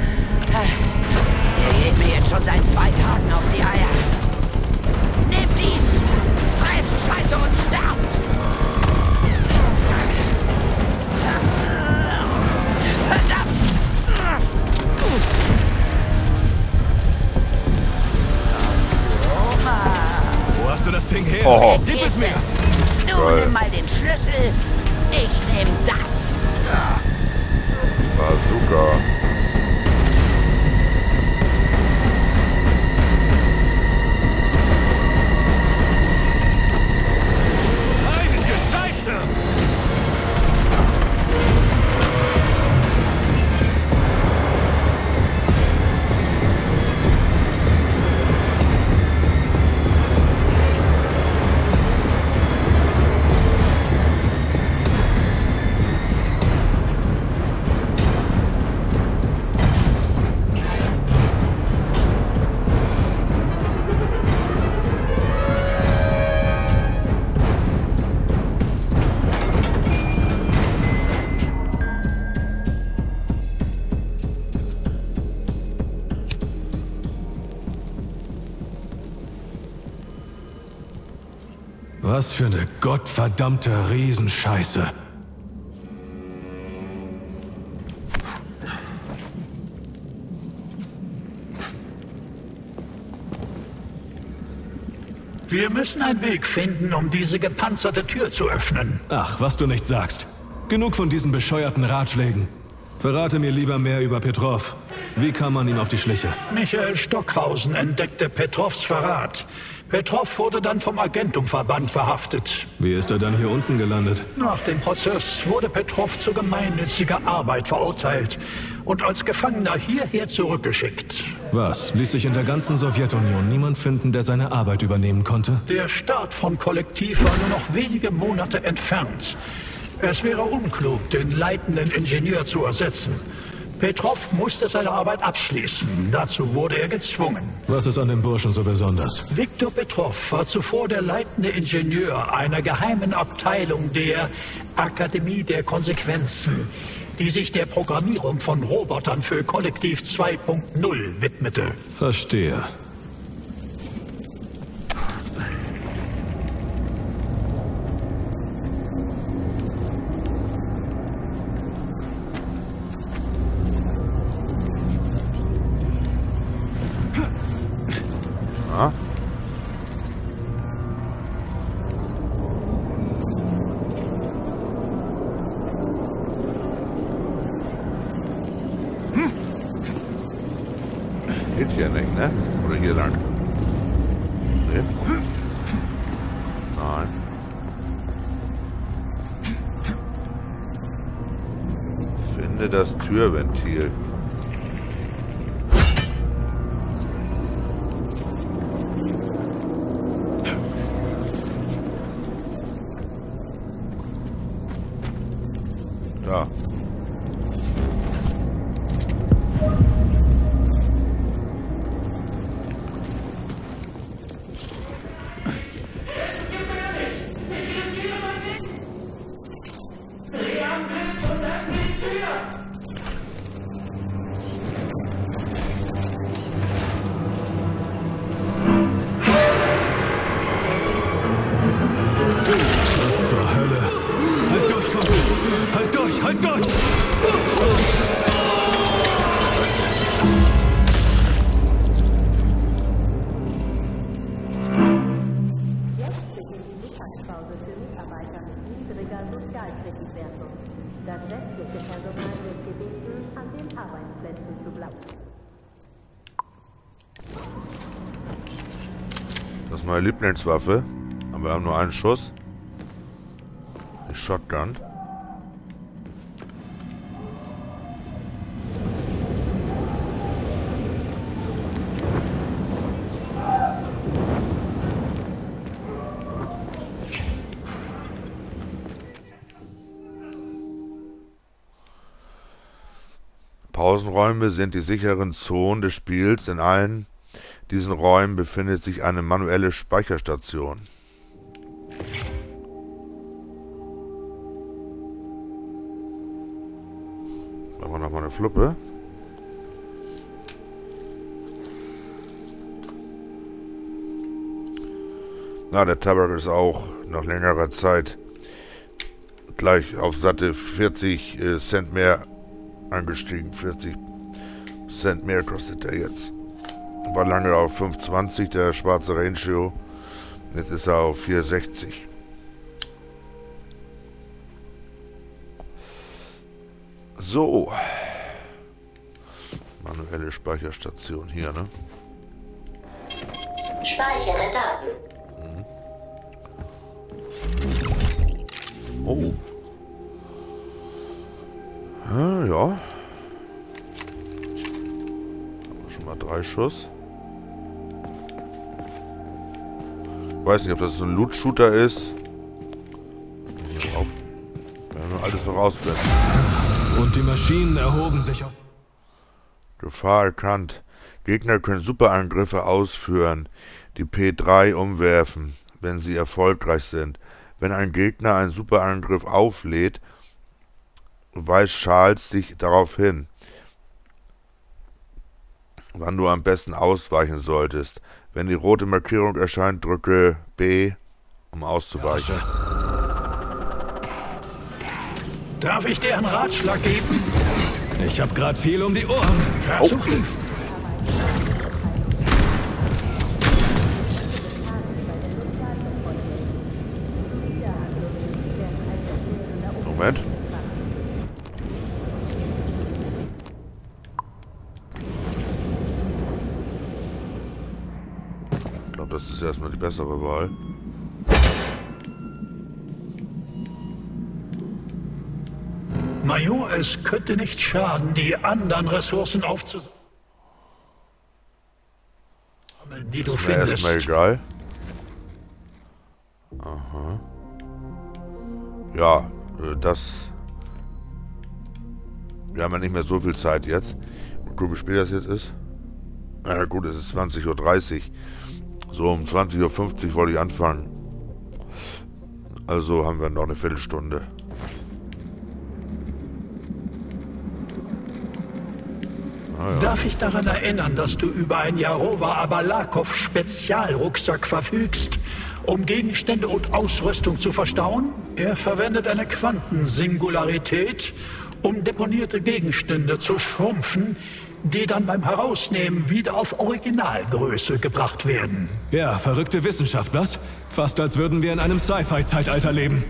Ihr geht mir jetzt schon seit 2 Tagen auf die Eier. Nehmt dies. Fresst Scheiße und sterbt. Verdammt. Wo hast du das Ding her? Oh. Gib es mir! Du nimm mal den Schlüssel. Ich nehm das. Bazooka. Heilige Scheiße! Was für eine gottverdammte Riesenscheiße. Wir müssen einen Weg finden, um diese gepanzerte Tür zu öffnen. Ach, was du nicht sagst. Genug von diesen bescheuerten Ratschlägen. Verrate mir lieber mehr über Petrov. Wie kam man ihm auf die Schliche? Michael Stockhausen entdeckte Petrovs Verrat. Petrov wurde dann vom Agentumverband verhaftet. Wie ist er dann hier unten gelandet? Nach dem Prozess wurde Petrov zu gemeinnütziger Arbeit verurteilt und als Gefangener hierher zurückgeschickt. Was? Ließ sich in der ganzen Sowjetunion niemand finden, der seine Arbeit übernehmen konnte? Der Start von Kollektiv war nur noch wenige Monate entfernt. Es wäre unklug, den leitenden Ingenieur zu ersetzen. Petrov musste seine Arbeit abschließen. Dazu wurde er gezwungen. Was ist an dem Burschen so besonders? Viktor Petrov war zuvor der leitende Ingenieur einer geheimen Abteilung der Akademie der Konsequenzen, die sich der Programmierung von Robotern für Kollektiv 2.0 widmete. Verstehe. Geht hier nicht, ne? Oder hier lang? Ne? Nein. Finde das Türventil. Da. Das ist meine Lieblingswaffe. Aber wir haben nur einen Schuss. Die Shotgun. Pausenräume sind die sicheren Zonen des Spiels. In allen diesen Räumen befindet sich eine manuelle Speicherstation. Machen wir nochmal eine Fluppe. Na, der Tabak ist auch nach längerer Zeit gleich auf satte 40 Cent mehr angestiegen. 40 Cent mehr kostet er jetzt. War lange auf 5,20 der schwarze Rangio. Jetzt ist er auf 4,60. So. Manuelle Speicherstation hier, ne? Speichere Daten. Oh. Ja. Haben wir schon mal 3 Schuss. Ich weiß nicht, ob das so ein Loot-Shooter ist. Auch. Ja, nur alles noch rausblenden. Und die Maschinen erhoben sich auf... Gefahr erkannt. Gegner können Superangriffe ausführen, die P3 umwerfen, wenn sie erfolgreich sind. Wenn ein Gegner einen Superangriff auflädt, weist Charles dich darauf hin, wann du am besten ausweichen solltest. Wenn die rote Markierung erscheint, drücke B, um auszuweichen. Darf ich dir einen Ratschlag geben? Ich habe gerade viel um die Ohren. Versuchen. Moment. ist erstmal die bessere Wahl. Major, es könnte nicht schaden, die anderen Ressourcen aufzusammeln, die du findest. Erstmal egal. Aha. Ja, das... Wir haben ja nicht mehr so viel Zeit jetzt. Mal gucken, wie spät das jetzt ist. Na gut, es ist 20:30 Uhr. So, um 20:50 Uhr wollte ich anfangen. Also haben wir noch eine Viertelstunde. Ah, ja. Darf ich daran erinnern, dass du über einen Jarova Abalakov Spezialrucksack verfügst, um Gegenstände und Ausrüstung zu verstauen? Er verwendet eine Quantensingularität, um deponierte Gegenstände zu schrumpfen, die dann beim Herausnehmen wieder auf Originalgröße gebracht werden. Ja, verrückte Wissenschaft, was? Fast als würden wir in einem Sci-Fi-Zeitalter leben.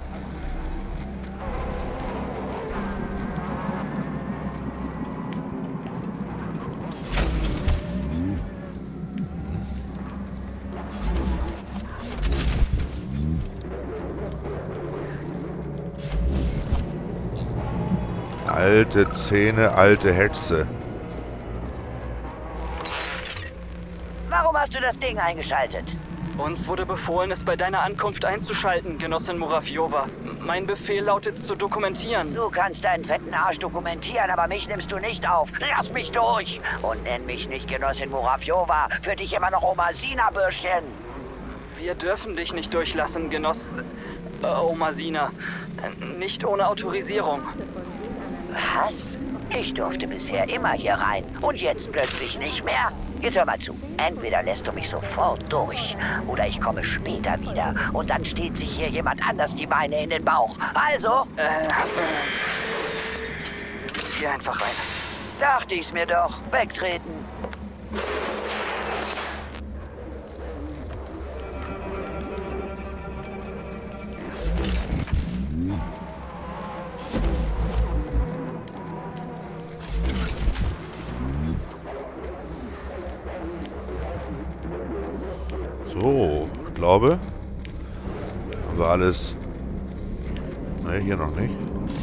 Alte Zähne, alte Hexe. Warum hast du das Ding eingeschaltet? Uns wurde befohlen, es bei deiner Ankunft einzuschalten, Genossin Muravjova. Mein Befehl lautet, zu dokumentieren. Du kannst deinen fetten Arsch dokumentieren, aber mich nimmst du nicht auf. Lass mich durch! Und nenn mich nicht Genossin Muravjova. Für dich immer noch Oma Sina, Bürschchen. Wir dürfen dich nicht durchlassen, Oma Sina. Nicht ohne Autorisierung. Was? Ich durfte bisher immer hier rein und jetzt plötzlich nicht mehr? Jetzt hör mal zu. Entweder lässt du mich sofort durch oder ich komme später wieder und dann steht sich hier jemand anders die Beine in den Bauch. Also? Geh einfach rein. Dachte ich's mir doch. Wegtreten. So, ich glaube, haben wir alles... Ne, hier noch nicht.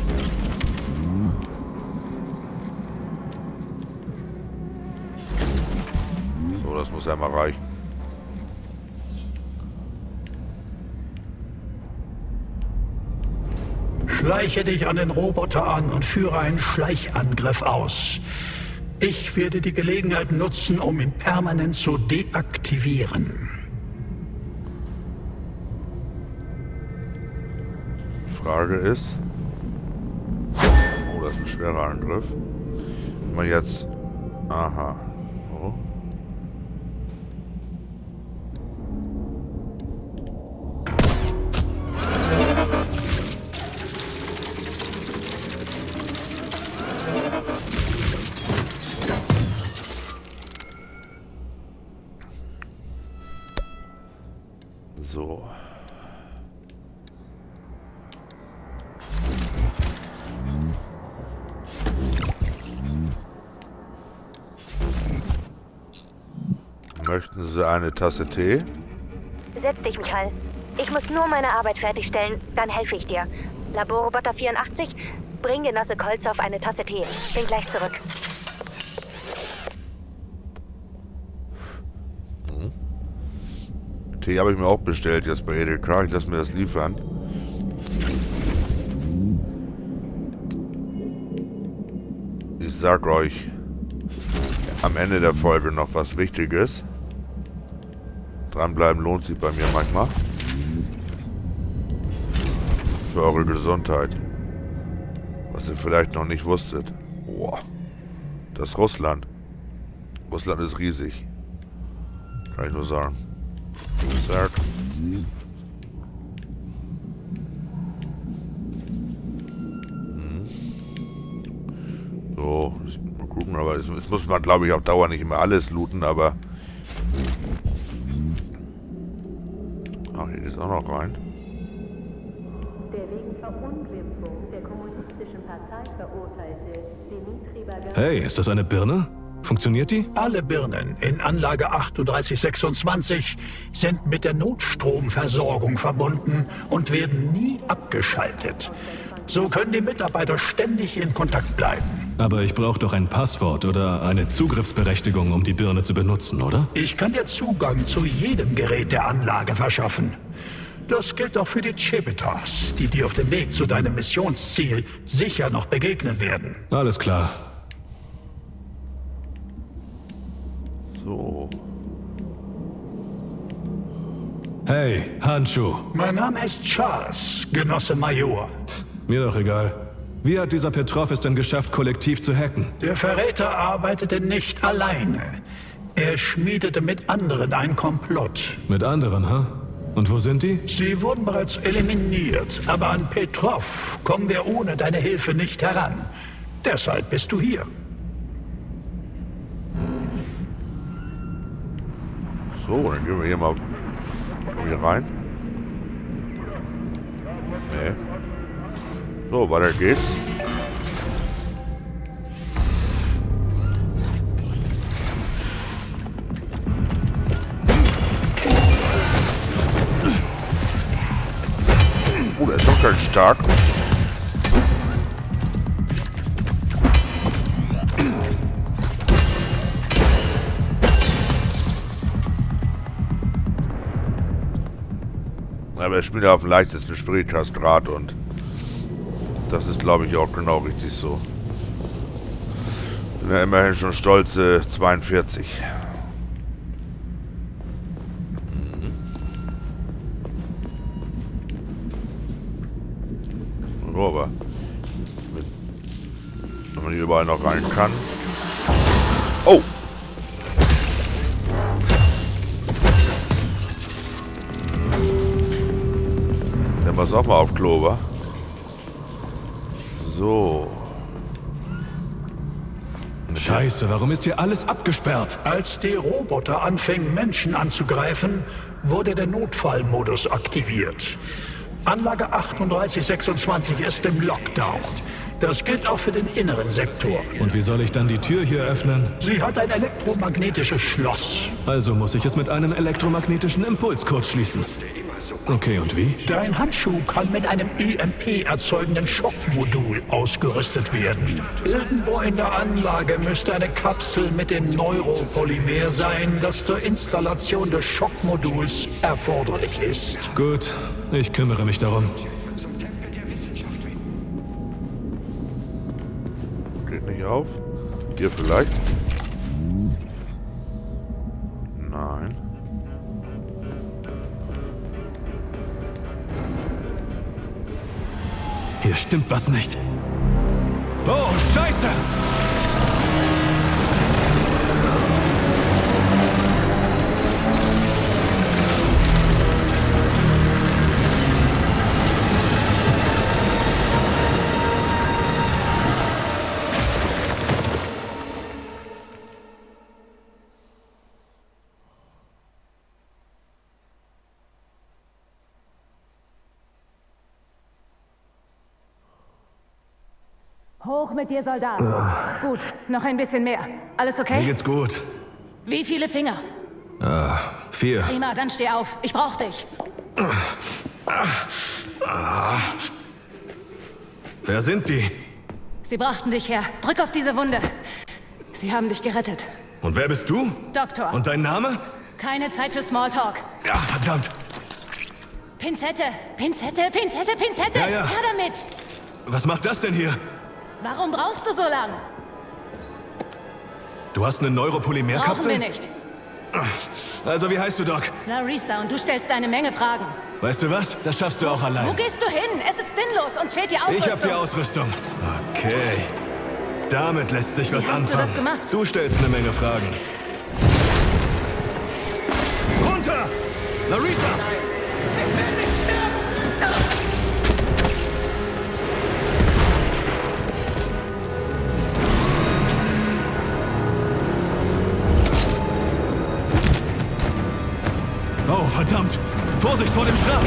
So, das muss ja mal reichen. Schleiche dich an den Roboter an und führe einen Schleichangriff aus. Ich werde die Gelegenheit nutzen, um ihn permanent zu deaktivieren. Frage ist... Oh, das ist ein schwerer Angriff. Wenn man jetzt... Aha. Oh. So. Möchten Sie eine Tasse Tee? Setz dich, Michael. Ich muss nur meine Arbeit fertigstellen, dann helfe ich dir. Laborroboter 84, bring Genosse Kolzow eine Tasse Tee. Bin gleich zurück. Tee habe ich mir auch bestellt jetzt bei Edelkar. Ich lasse mir das liefern. Ich sag euch am Ende der Folge noch was Wichtiges. Dranbleiben lohnt sich bei mir manchmal. Für eure Gesundheit. Was ihr vielleicht noch nicht wusstet. Boah. Das ist Russland. Russland ist riesig. Kann ich nur sagen. Zack. So, mal gucken, aber es muss man, glaube ich, auf Dauer nicht immer alles looten, aber... Ach, hier ist auch noch rein. Der wegen Verunglimpfung der kommunistischen Partei verurteilte Dmitri Bagarin. Hey, ist das eine Birne? Funktioniert die? Alle Birnen in Anlage 3826 sind mit der Notstromversorgung verbunden und werden nie abgeschaltet. So können die Mitarbeiter ständig in Kontakt bleiben. Aber ich brauche doch ein Passwort oder eine Zugriffsberechtigung, um die Birne zu benutzen, oder? Ich kann dir Zugang zu jedem Gerät der Anlage verschaffen. Das gilt auch für die Chibitas, die dir auf dem Weg zu deinem Missionsziel sicher noch begegnen werden. Alles klar. So. Hey, Handschuh. Mein Name ist Charles, Genosse Major. Mir doch egal. Wie hat dieser Petrov es denn geschafft, kollektiv zu hacken? Der Verräter arbeitete nicht alleine. Er schmiedete mit anderen ein Komplott. Mit anderen, ha? Und wo sind die? Sie wurden bereits eliminiert, aber an Petrov kommen wir ohne deine Hilfe nicht heran. Deshalb bist du hier. So, dann gehen wir hier mal rein. Nee. So, weiter geht's. Oh, der ist doch ganz stark. Aber er spielt ja auf dem leichtesten Spieltastgrad und das ist, glaube ich, auch genau richtig so. Bin ja immerhin schon stolze 42. So, aber wenn man hier überall noch rein kann. Oh! Dann pass auch mal auf Klo, wa? So. Scheiße, warum ist hier alles abgesperrt? Als die Roboter anfingen, Menschen anzugreifen, wurde der Notfallmodus aktiviert. Anlage 3826 ist im Lockdown. Das gilt auch für den inneren Sektor. Und wie soll ich dann die Tür hier öffnen? Sie hat ein elektromagnetisches Schloss. Also muss ich es mit einem elektromagnetischen Impuls kurzschließen. Okay, und wie? Dein Handschuh kann mit einem EMP-erzeugenden Schockmodul ausgerüstet werden. Irgendwo in der Anlage müsste eine Kapsel mit dem Neuropolymer sein, das zur Installation des Schockmoduls erforderlich ist. Gut, ich kümmere mich darum. Geht nicht auf. Hier vielleicht. Nein. Hier stimmt was nicht. Oh, Scheiße! Hoch mit dir, Soldat. Gut, noch ein bisschen mehr. Alles okay? Mir geht's gut. Wie viele Finger? 4. Prima, dann steh auf. Ich brauch dich. Wer sind die? Sie brachten dich her. Drück auf diese Wunde. Sie haben dich gerettet. Und wer bist du? Doktor. Und dein Name? Keine Zeit für Smalltalk. Ja, verdammt. Pinzette, Pinzette, Pinzette, Pinzette. Ja, ja. Her damit. Was macht das denn hier? Warum brauchst du so lang? Du hast eine Neuropolymerkapsel? Brauchen wir nicht. Also, wie heißt du, Doc? Larissa, und du stellst eine Menge Fragen. Weißt du was? Das schaffst du auch allein. Wo gehst du hin? Es ist sinnlos. Uns fehlt die Ausrüstung. Ich hab die Ausrüstung. Okay. Damit lässt sich was anfangen. Wie hast du das gemacht? Du stellst eine Menge Fragen. Runter! Larissa! Ich will nicht sterben! Oh, verdammt! Vorsicht vor dem Strahl!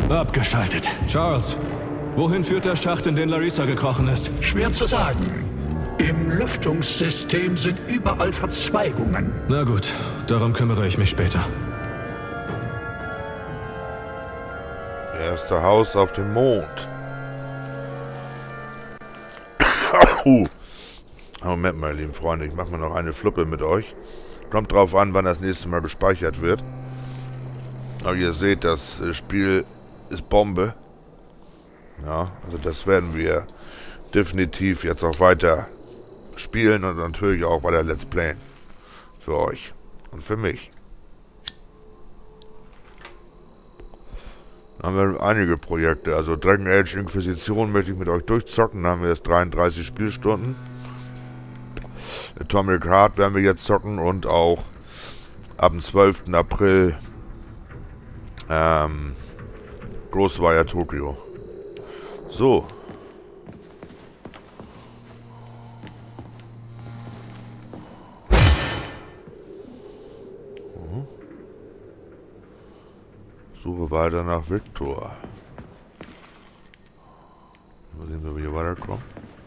Abgeschaltet. Charles, wohin führt der Schacht, in den Larissa gekrochen ist? Schwer zu sagen. Im Lüftungssystem sind überall Verzweigungen. Na gut, darum kümmere ich mich später. Erste Haus auf dem Mond. Moment, meine lieben Freunde, ich mache mal noch eine Fluppe mit euch. Kommt drauf an, wann das nächste Mal gespeichert wird. Aber ihr seht, das Spiel ist Bombe. Ja, also das werden wir definitiv jetzt auch weiter spielen und natürlich auch weiter Let's Playen. Für euch und für mich. Da haben wir einige Projekte. Also Dragon Age Inquisition möchte ich mit euch durchzocken. Da haben wir jetzt 33 Spielstunden. Atomic Heart werden wir jetzt zocken und auch ab dem 12. April Ghostwire Tokyo. So. Suche weiter nach Victor. Mal sehen, ob wir hier weiterkommen.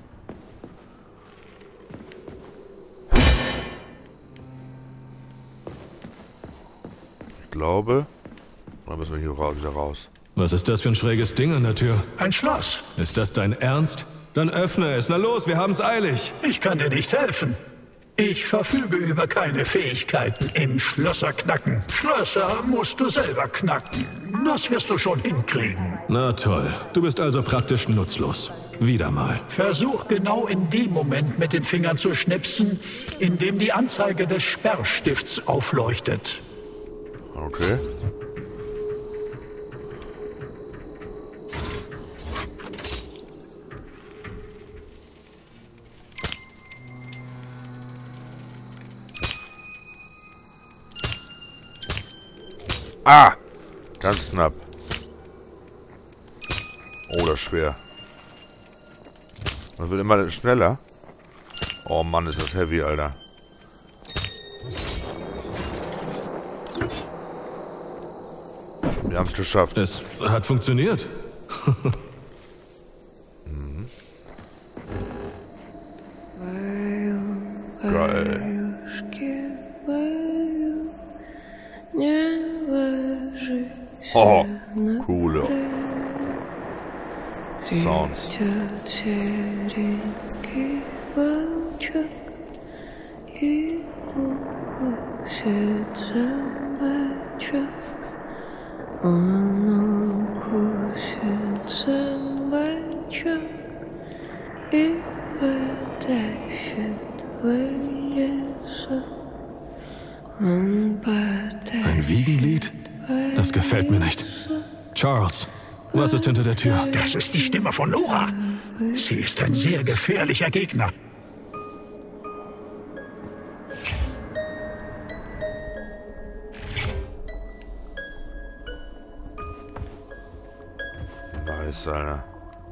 Ich glaube, dann müssen wir hier wieder raus. Was ist das für ein schräges Ding an der Tür? Ein Schloss. Ist das dein Ernst? Dann öffne es. Na los, wir haben's eilig. Ich kann dir nicht helfen. Ich verfüge über keine Fähigkeiten in Schlösser knacken. Schlösser musst du selber knacken. Das wirst du schon hinkriegen. Na toll. Du bist also praktisch nutzlos. Wieder mal. Versuch genau in dem Moment mit den Fingern zu schnipsen, in dem die Anzeige des Sperrstifts aufleuchtet. Okay. Ah! Ganz knapp. Oh, das ist schwer. Das wird immer schneller. Oh Mann, ist das heavy, Alter. Wir haben es geschafft. Es hat funktioniert. Mhm. Geil. Oh, coole Sounds. Ein Wiegenlied? Das gefällt mir nicht. Charles, was ist hinter der Tür? Das ist die Stimme von Nora. Sie ist ein sehr gefährlicher Gegner. Nice, Alter.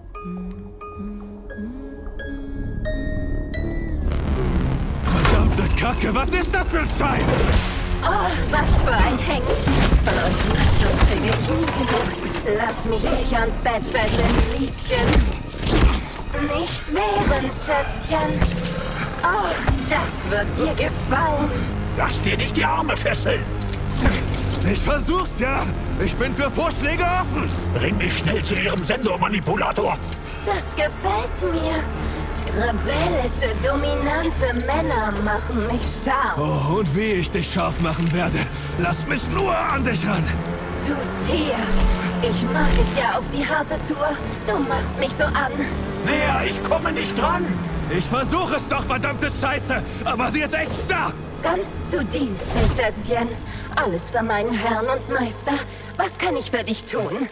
Verdammte Kacke, was ist das für ein Scheiß? Oh, was für ein Hengst. Von euch Machos kriege ich nie genug. Lass mich dich ans Bett fesseln, Liebchen. Nicht wehren, Schätzchen. Oh, das wird dir gefallen. Lass dir nicht die Arme fesseln. Ich versuch's ja. Ich bin für Vorschläge offen. Bring mich schnell zu ihrem Sensormanipulator. Das gefällt mir. Rebellische, dominante Männer machen mich scharf. Oh, und wie ich dich scharf machen werde. Lass mich nur an dich ran. Du Tier. Ich mag es ja auf die harte Tour. Du machst mich so an. Näher, ich komme nicht dran. Ich versuche es doch, verdammte Scheiße. Aber sie ist echt stark. Ganz zu Diensten, Schätzchen. Alles für meinen Herrn und Meister. Was kann ich für dich tun?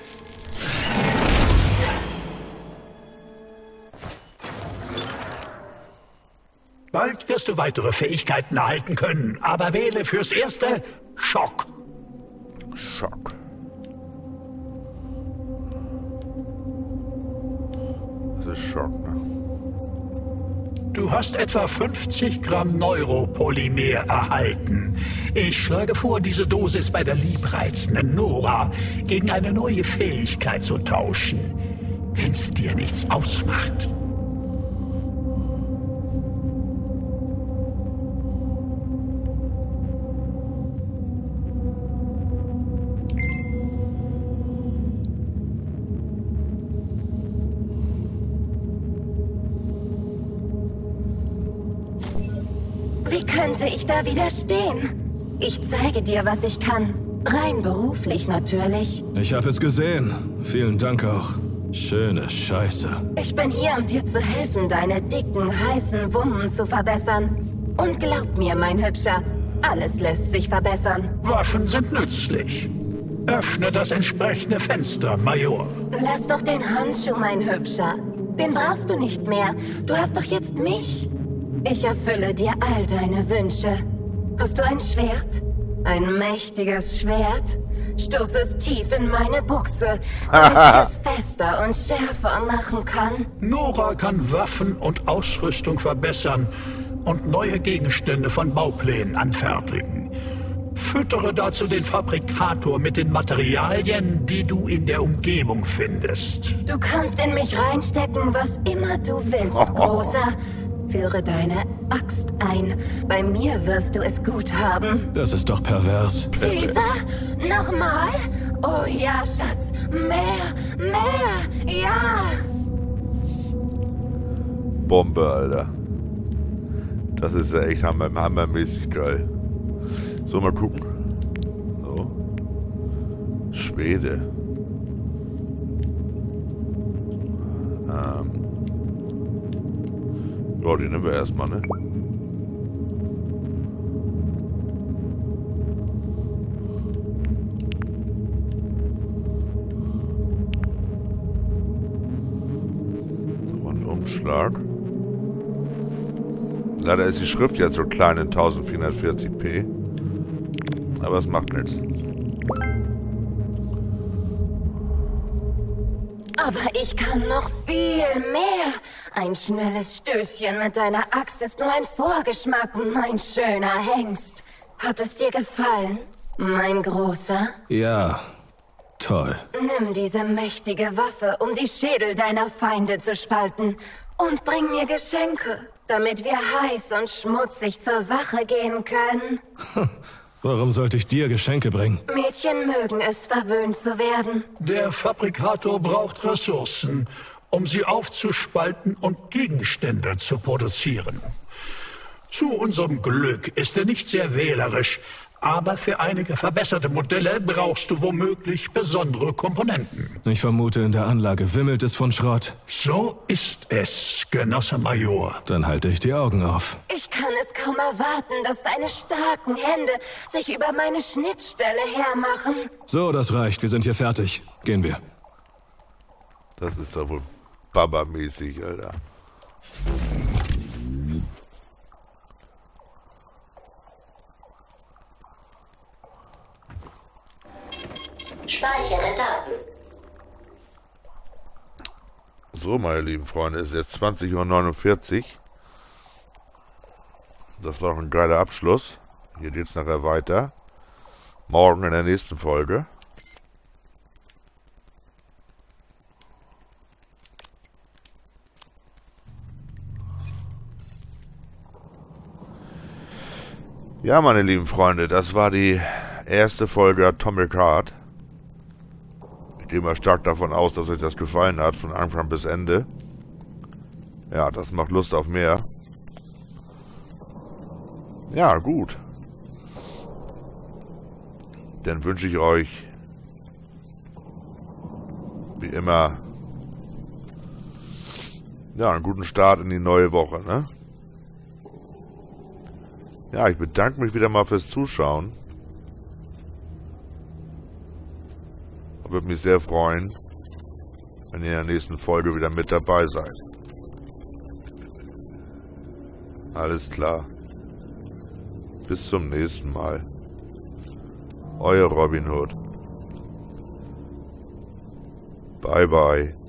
Bald wirst du weitere Fähigkeiten erhalten können, aber wähle fürs Erste Schock. Schock. Das ist Schock, ne? Du hast etwa 50 Gramm Neuropolymer erhalten. Ich schlage vor, diese Dosis bei der liebreizenden Nora gegen eine neue Fähigkeit zu tauschen, wenn's dir nichts ausmacht. Wie könnte ich da widerstehen? Ich zeige dir, was ich kann. Rein beruflich natürlich. Ich habe es gesehen. Vielen Dank auch. Schöne Scheiße. Ich bin hier, um dir zu helfen, deine dicken, heißen Wummen zu verbessern. Und glaub mir, mein Hübscher, alles lässt sich verbessern. Waffen sind nützlich. Öffne das entsprechende Fenster, Major. Lass doch den Handschuh, mein Hübscher. Den brauchst du nicht mehr. Du hast doch jetzt mich. Ich erfülle dir all deine Wünsche. Hast du ein Schwert? Ein mächtiges Schwert? Stoß es tief in meine Buchse, damit ich es fester und schärfer machen kann. Nora kann Waffen und Ausrüstung verbessern und neue Gegenstände von Bauplänen anfertigen. Füttere dazu den Fabrikator mit den Materialien, die du in der Umgebung findest. Du kannst in mich reinstecken, was immer du willst, Großer. Führe deine Axt ein. Bei mir wirst du es gut haben. Das ist doch pervers. Tiefer? Nochmal? Oh ja, Schatz. Mehr, ja. Bombe, Alter. Das ist ja echt hammermäßig geil. So, mal gucken. So. Schwede. Ja, die nehmen wir erstmal, ne? Und Umschlag. Leider ist die Schrift jetzt so klein in 1440p. Aber es macht nichts. Aber ich kann noch viel mehr. Ein schnelles Stößchen mit deiner Axt ist nur ein Vorgeschmack, mein schöner Hengst. Hat es dir gefallen, mein Großer? Ja, toll. Nimm diese mächtige Waffe, um die Schädel deiner Feinde zu spalten. Und bring mir Geschenke, damit wir heiß und schmutzig zur Sache gehen können. Warum sollte ich dir Geschenke bringen? Mädchen mögen es, verwöhnt zu werden. Der Fabrikator braucht Ressourcen, um sie aufzuspalten und Gegenstände zu produzieren. Zu unserem Glück ist er nicht sehr wählerisch, aber für einige verbesserte Modelle brauchst du womöglich besondere Komponenten. Ich vermute, in der Anlage wimmelt es von Schrott. So ist es, Genosse Major. Dann halte ich die Augen auf. Ich kann es kaum erwarten, dass deine starken Hände sich über meine Schnittstelle hermachen. So, das reicht. Wir sind hier fertig. Gehen wir. Das ist doch wohl Baba-mäßig, Alter. Speichere Daten. So, meine lieben Freunde, es ist jetzt 20:49 Uhr. Das war noch ein geiler Abschluss. Hier geht's nachher weiter. Morgen in der nächsten Folge. Ja, meine lieben Freunde, das war die erste Folge Atomic Heart. Ich gehe mal stark davon aus, dass euch das gefallen hat, von Anfang bis Ende. Ja, das macht Lust auf mehr. Ja, gut. Dann wünsche ich euch, wie immer, ja, einen guten Start in die neue Woche, ne? Ja, ich bedanke mich wieder mal fürs Zuschauen. Würde mich sehr freuen, wenn ihr in der nächsten Folge wieder mit dabei seid. Alles klar. Bis zum nächsten Mal. Euer Robin Hood. Bye bye.